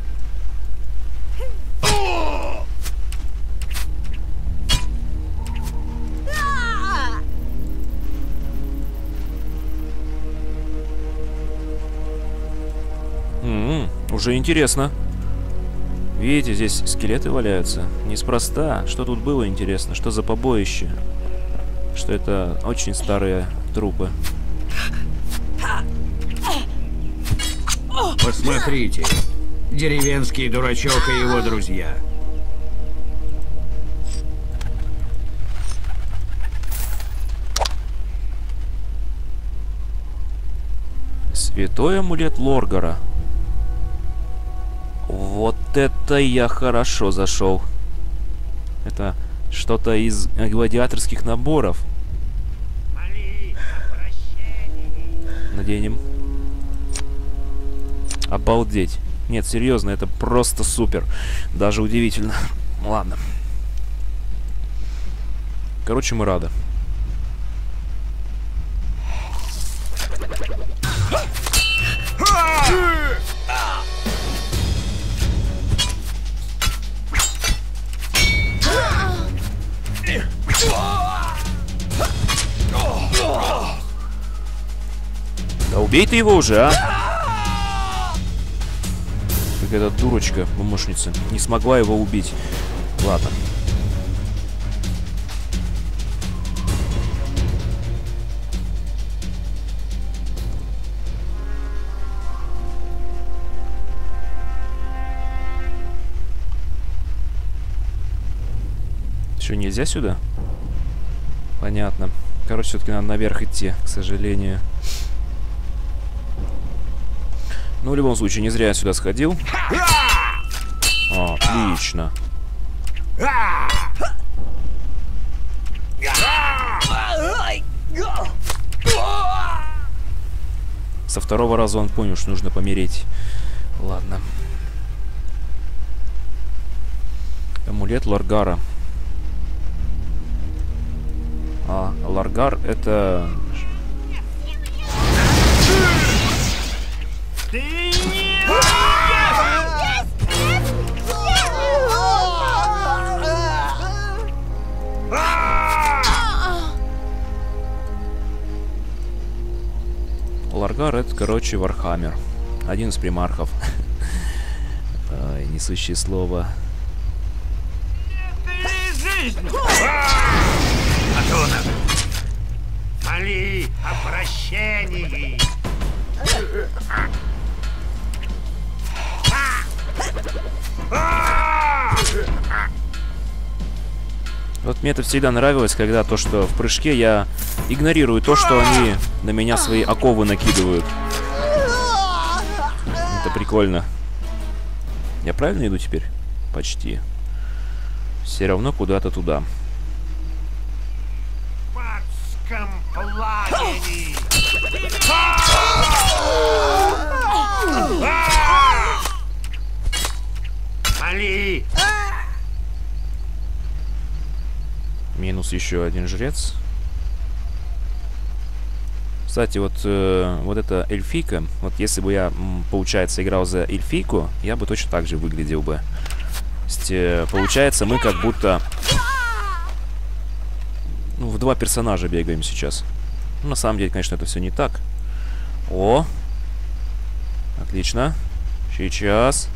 Уже интересно. Видите, здесь скелеты валяются. Неспроста. Что тут было, интересно? Что за побоище? Что это очень старые трупы. Посмотрите. Деревенский дурачок и его друзья. Святой амулет Лоргара. Вот это я хорошо зашел. Это что-то из гладиаторских наборов. Наденем. Обалдеть. Нет, серьезно, это просто супер. Даже удивительно. Ладно. Короче, мы рады. Убей ты его уже, а! Какая-то дурочка, помощница. Не смогла его убить. Ладно. Что, нельзя сюда? Понятно. Короче, все-таки надо наверх идти, к сожалению. Ну, в любом случае, не зря я сюда сходил. О, отлично. Со второго раза он понял, что нужно помереть. Ладно. Амулет Ларгара. А, Ларгар это... Ларгар это, короче, Вархаммер. Один из примархов. Ай, несущее слово. Атона! Моли о прощении! Вот мне это всегда нравилось, когда то, что в прыжке я игнорирую то, что они на меня свои оковы накидывают. Это прикольно. Я правильно иду теперь? Почти. Все равно куда-то туда. В адском пламени! Моли! Минус еще один жрец. Кстати, вот, вот эта эльфийка, вот если бы я, получается, играл за эльфийку, я бы точно так же выглядел бы. То есть, получается, мы как будто ну, в два персонажа бегаем сейчас. Ну, на самом деле, конечно, это все не так. О! Отлично. Сейчас.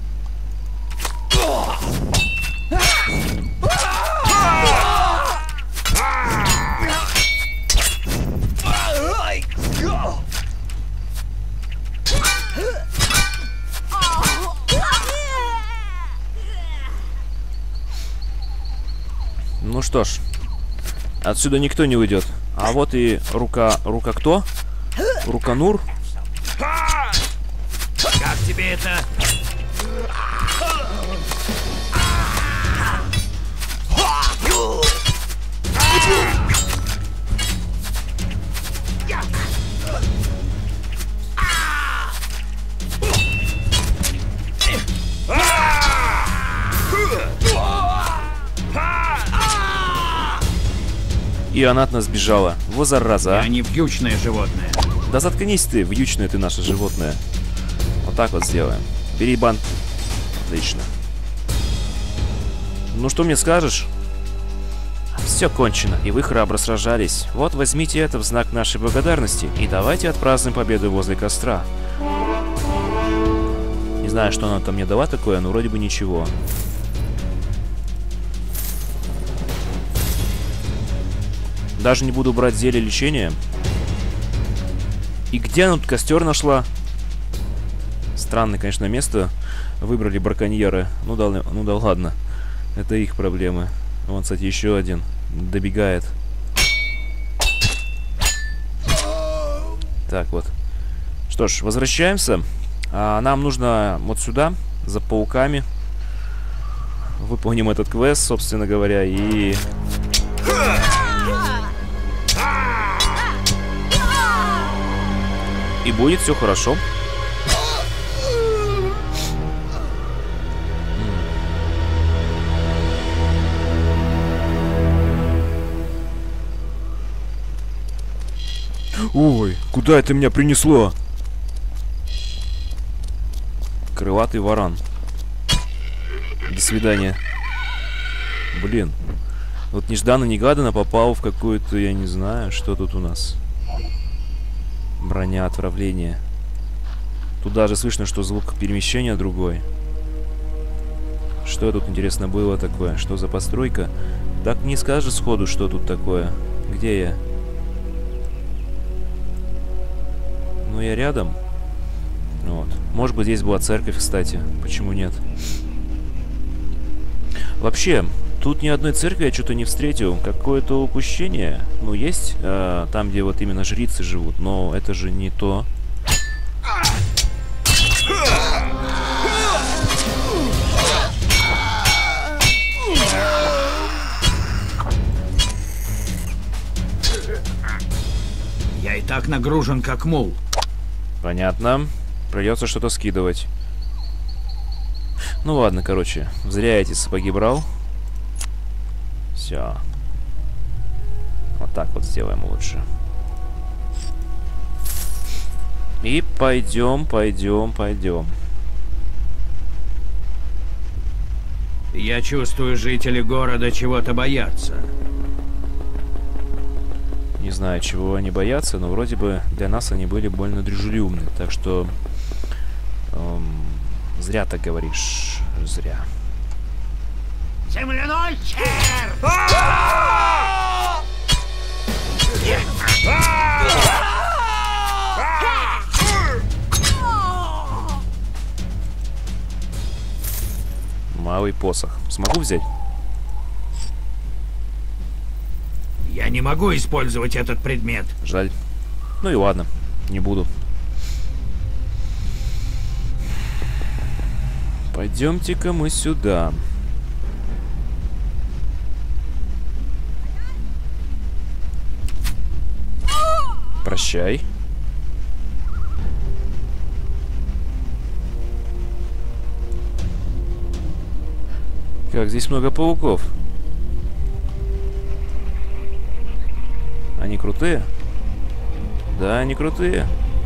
Ну что ж, отсюда никто не уйдет. А вот и рука кто? Руканур? Как тебе это? И она от нас сбежала. Во зараза, а. Я не вьючное животное. Да заткнись ты, вьючное ты наше животное. Вот так вот сделаем. Бери бант. Отлично. Ну что мне скажешь? Все кончено, и вы храбро сражались. Вот возьмите это в знак нашей благодарности, и давайте отпразднуем победу возле костра. Не знаю, что она там мне дала такое, но вроде бы ничего. Даже не буду брать зелье лечения. И где она тут костер нашла? Странное, конечно, место выбрали браконьеры. Ну да ладно. Это их проблемы. Вон, кстати, еще один. Добегает. Так вот. Что ж, возвращаемся. Нам нужно вот сюда, за пауками. Выполним этот квест, собственно говоря, и... И будет все хорошо. Ой, куда это меня принесло? Крылатый варан. До свидания. Блин. Вот нежданно-негаданно попал в какую-то, я не знаю, что тут у нас. Броня отравления. Тут даже слышно, что звук перемещения другой. Что тут, интересно, было такое? Что за постройка? Так не скажешь сходу, что тут такое. Где я? Ну, я рядом. Вот. Может быть, здесь была церковь, кстати. Почему нет? Вообще, тут ни одной церкви я что-то не встретил. Какое-то упущение. Ну, есть там, где вот именно жрицы живут. Но это же не то. Я и так нагружен, как мул. Понятно. Придется что-то скидывать. Ну ладно, короче. Зря я эти сапоги брал. Все. Вот так вот сделаем лучше. И пойдем. Я чувствую, жители города чего-то боятся. Не знаю, чего они боятся, но вроде бы для нас они были больно дружелюбны. Так что... зря так говоришь. Зря. Земляной червь! Малый посох. Смогу взять? Я не могу использовать этот предмет. Жаль. Ну и ладно. Не буду. Пойдемте-ка мы сюда. Прощай. Как здесь много пауков. Они крутые? Да, они крутые.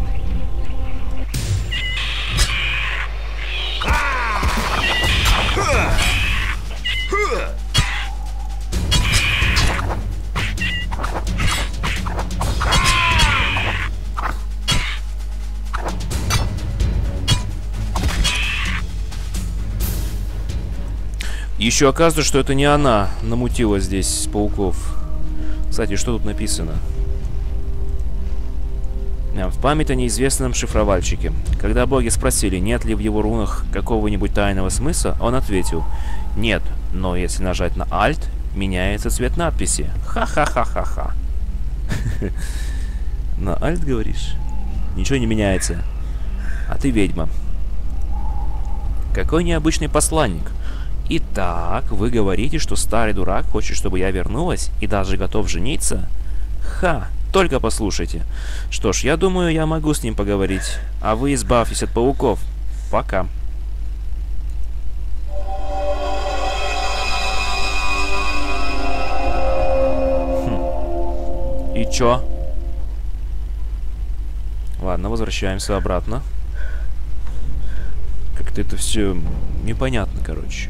Еще оказывается, что это не она намутила здесь пауков. Кстати, что тут написано? В память о неизвестном шифровальщике. Когда боги спросили, нет ли в его рунах какого-нибудь тайного смысла, он ответил: нет, но если нажать на Alt, меняется цвет надписи. Ха-ха-ха-ха-ха. На Alt говоришь? Ничего не меняется. А ты ведьма. Какой необычный посланник. Итак, вы говорите, что старый дурак хочет, чтобы я вернулась и даже готов жениться? Ха, только послушайте. Что ж, я думаю, я могу с ним поговорить. А вы избавьтесь от пауков. Пока. И чё? Ладно, возвращаемся обратно. Как-то это все непонятно, короче.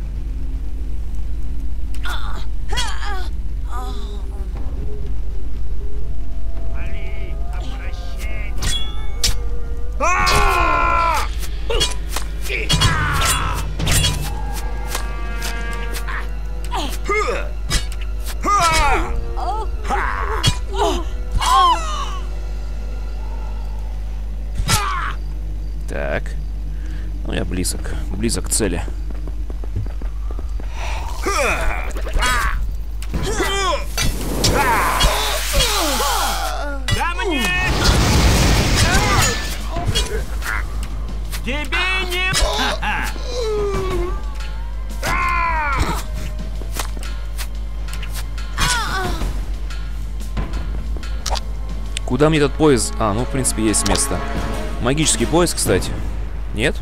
Так. Ну, я близок к цели. Да мне! Тебе не... Куда мне этот пояс? А, ну, в принципе, есть место. Магический пояс, кстати. Нет?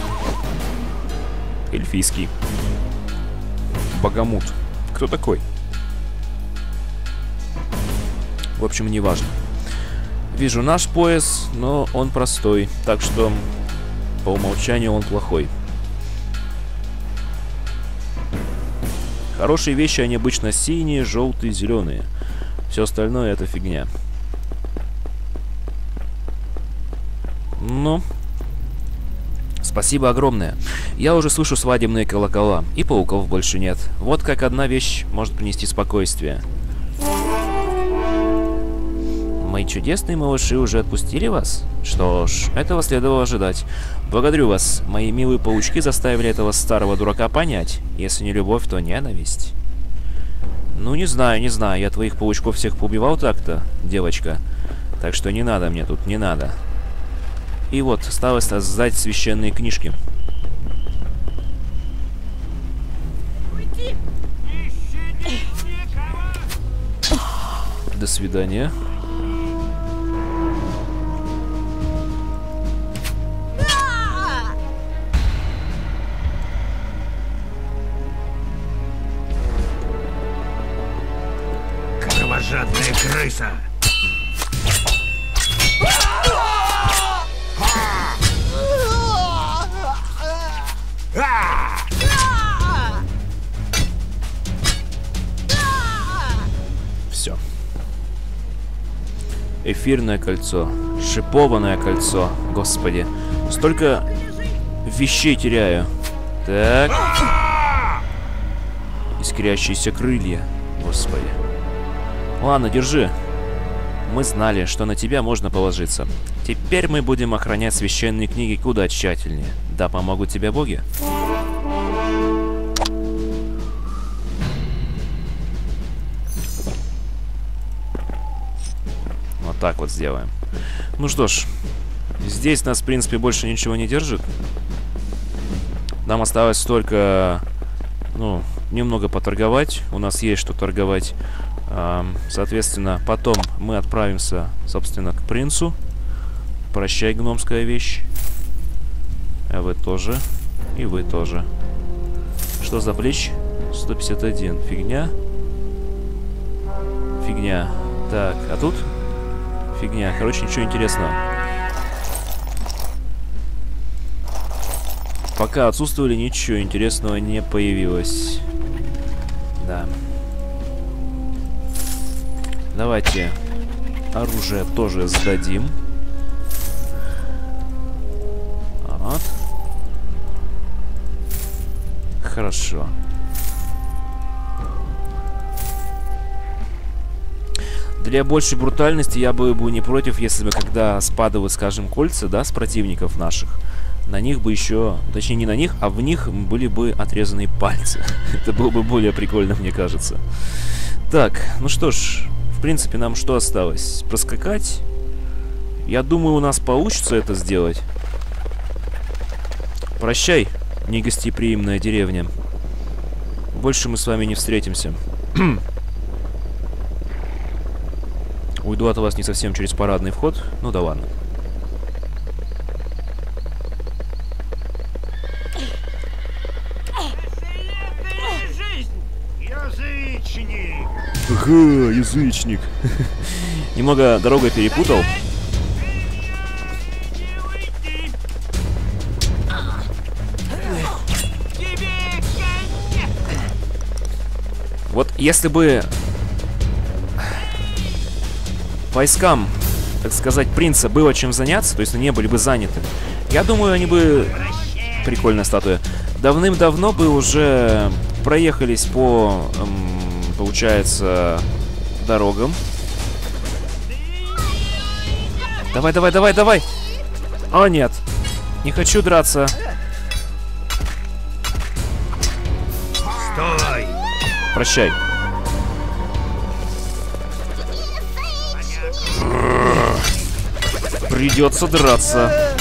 Эльфийский. Богомут. Кто такой? В общем, не важно. Вижу наш пояс, но он простой. Так что по умолчанию он плохой. Хорошие вещи, они обычно синие, желтые, зеленые. Все остальное это фигня. Ну-ну. Спасибо огромное. Я уже слышу свадебные колокола, и пауков больше нет. Вот как одна вещь может принести спокойствие. Мои чудесные малыши уже отпустили вас? Что ж, этого следовало ожидать. Благодарю вас. Мои милые паучки заставили этого старого дурака понять. Если не любовь, то ненависть. Ну, не знаю. Я твоих паучков всех поубивал так-то, девочка. Так что не надо мне тут, не надо. И вот, осталось сдать священные книжки. До свидания. Кровожадная крыса! Все. Эфирное кольцо. Шипованное кольцо. Господи. Столько вещей теряю. Так. Искрящиеся крылья. Господи. Ладно, держи. Мы знали, что на тебя можно положиться. Теперь мы будем охранять священные книги куда тщательнее. Да помогут тебе боги. Вот так вот сделаем. Ну что ж, здесь нас, в принципе, больше ничего не держит. Нам осталось только, ну, немного поторговать. У нас есть что торговать. Соответственно, потом мы отправимся, собственно, к принцу. Прощай, гномская вещь. А вы тоже. И вы тоже. Что за плечь? 151. Фигня. Фигня. Так, а тут? Фигня. Короче, ничего интересного. Пока отсутствовали, ничего интересного не появилось. Да. Давайте оружие тоже сдадим. Вот. Хорошо. Для большей брутальности я был бы не против, если бы, когда спадают, скажем, кольца, да, с противников наших, на них бы еще, точнее не на них, а в них были бы отрезанные пальцы. Это было бы более прикольно, мне кажется. Так, ну что ж, в принципе, нам что осталось? Проскакать? Я думаю, у нас получится это сделать. Прощай, негостеприимная деревня. Больше мы с вами не встретимся. Уйду от вас не совсем через парадный вход. Ну да ладно. Язычник! Ага, язычник. Немного дорогой перепутал. Вот если бы войскам, так сказать, принца было чем заняться, то есть они не были бы заняты, я думаю, они бы... Прикольная статуя. Давным-давно бы уже проехались по, получается, дорогам. Давай, давай, давай, давай! О, нет. Не хочу драться. Стой! Прощай. Придется драться.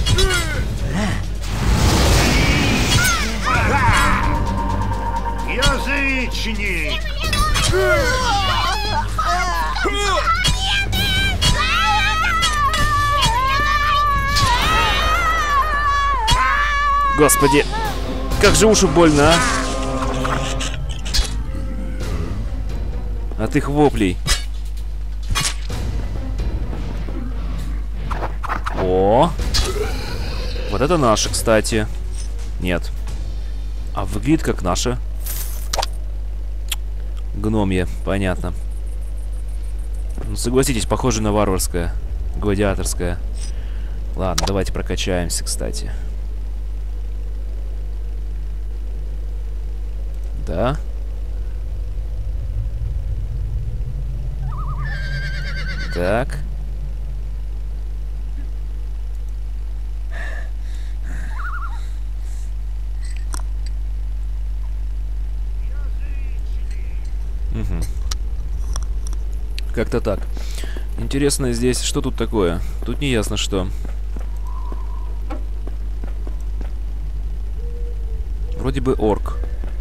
Язычник! Господи, как же уши больно, а? От их воплей. О! Вот это наше, кстати. Нет. А выглядит как наше. Гномье, понятно. Ну, согласитесь, похоже на варварское. Гладиаторское. Ладно, давайте прокачаемся, кстати. Да. Так. Угу. Как-то так. Интересно здесь, что тут такое? Тут не ясно, что. Вроде бы орк.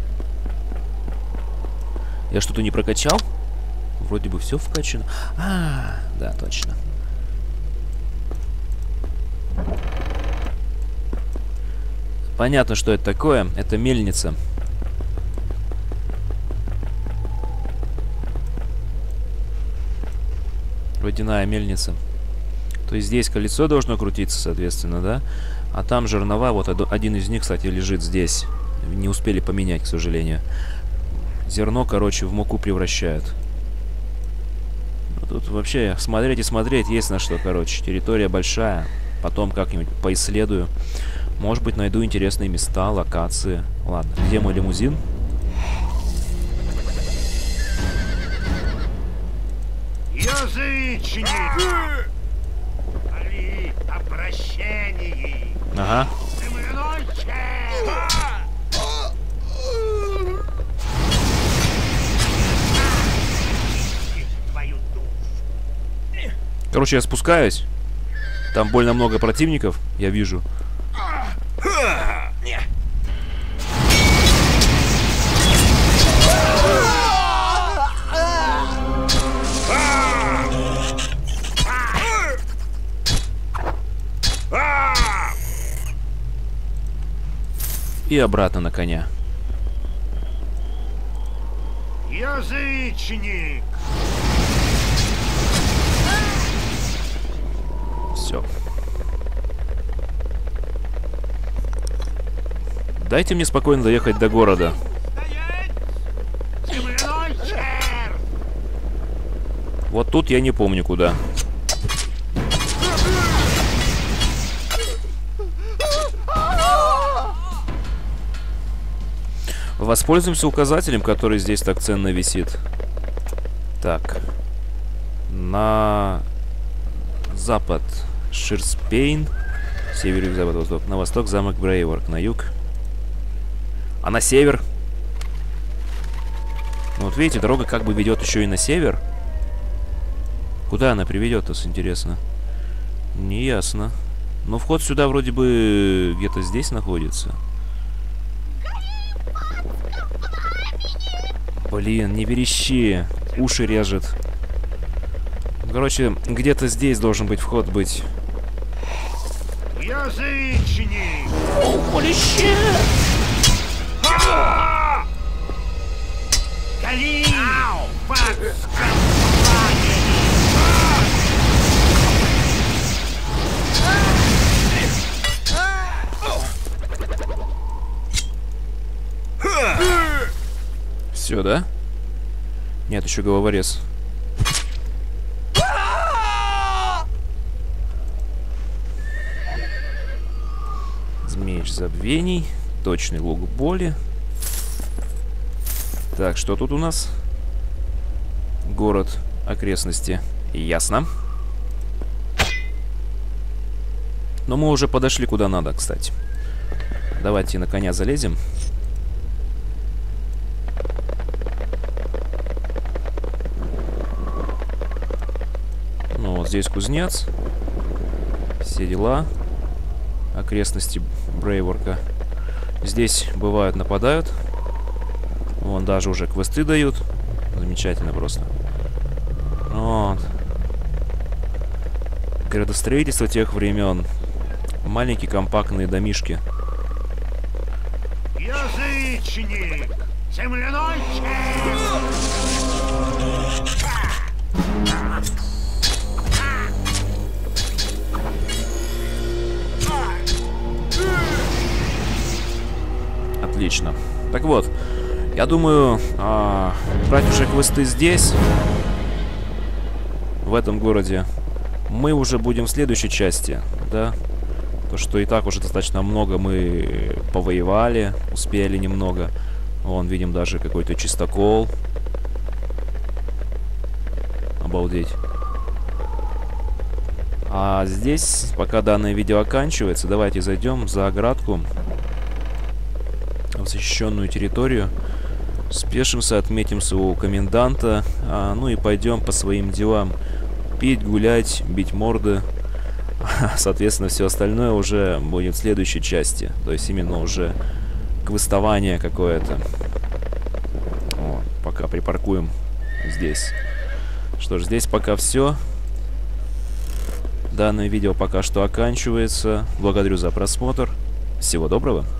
Я что-то не прокачал? Вроде бы все вкачано. Да, точно. Понятно, что это такое. Это мельница. Водяная мельница. То есть здесь колесо должно крутиться, соответственно, да? А там жернова, вот один из них, кстати, лежит здесь. Не успели поменять, к сожалению. Зерно, короче, в муку превращают. Ну, тут вообще смотреть и смотреть есть на что, короче. Территория большая. Потом как-нибудь поисследую. Может быть, найду интересные места, локации. Ладно, где мой лимузин? Язычник! Али о прощении! Ага. Короче, я спускаюсь. Там больно много противников, я вижу. И обратно на коня. Язычник! Все. Дайте мне спокойно доехать до города. Вот тут я не помню куда. Воспользуемся указателем, который здесь так ценно висит. Так. На запад Ширспейн. Север, юг, запад, восток. На восток замок Брейворк. На юг. А на север? Ну, вот видите, дорога как бы ведет еще и на север. Куда она приведет нас, интересно? Не ясно. Но вход сюда вроде бы где-то здесь находится. Блин, не верещи. Уши режет. Короче, где-то здесь должен быть вход быть. Язычник! Holy shit! Кали! Все, да? Нет, еще головорез. Меч забвений. Точный лук боли. Так, что тут у нас? Город, окрестности. Ясно. Но мы уже подошли куда надо, кстати. Давайте на коня залезем. Ну, вот здесь кузнец. Все дела. Окрестности Брейворка. Здесь бывают, нападают. Вон даже уже квесты дают. Замечательно просто. Вот. Градостроительство тех времен. Маленькие компактные домишки. Язычник! Земляной Отлично. Так вот, я думаю, брать уже квесты здесь, в этом городе, мы уже будем в следующей части, да? То, что и так уже достаточно много мы повоевали, успели немного. Вон, видим даже какой-то чистокол. Обалдеть. А здесь, пока данное видео оканчивается, давайте зайдем за оградку в защищенную территорию. Спешимся, отметимся у коменданта, ну и пойдем по своим делам. Пить, гулять, бить морды. Соответственно, все остальное уже будет в следующей части. То есть именно уже квестование какое-то. Пока припаркуем здесь. Что ж, здесь пока все. Данное видео пока что оканчивается. Благодарю за просмотр. Всего доброго.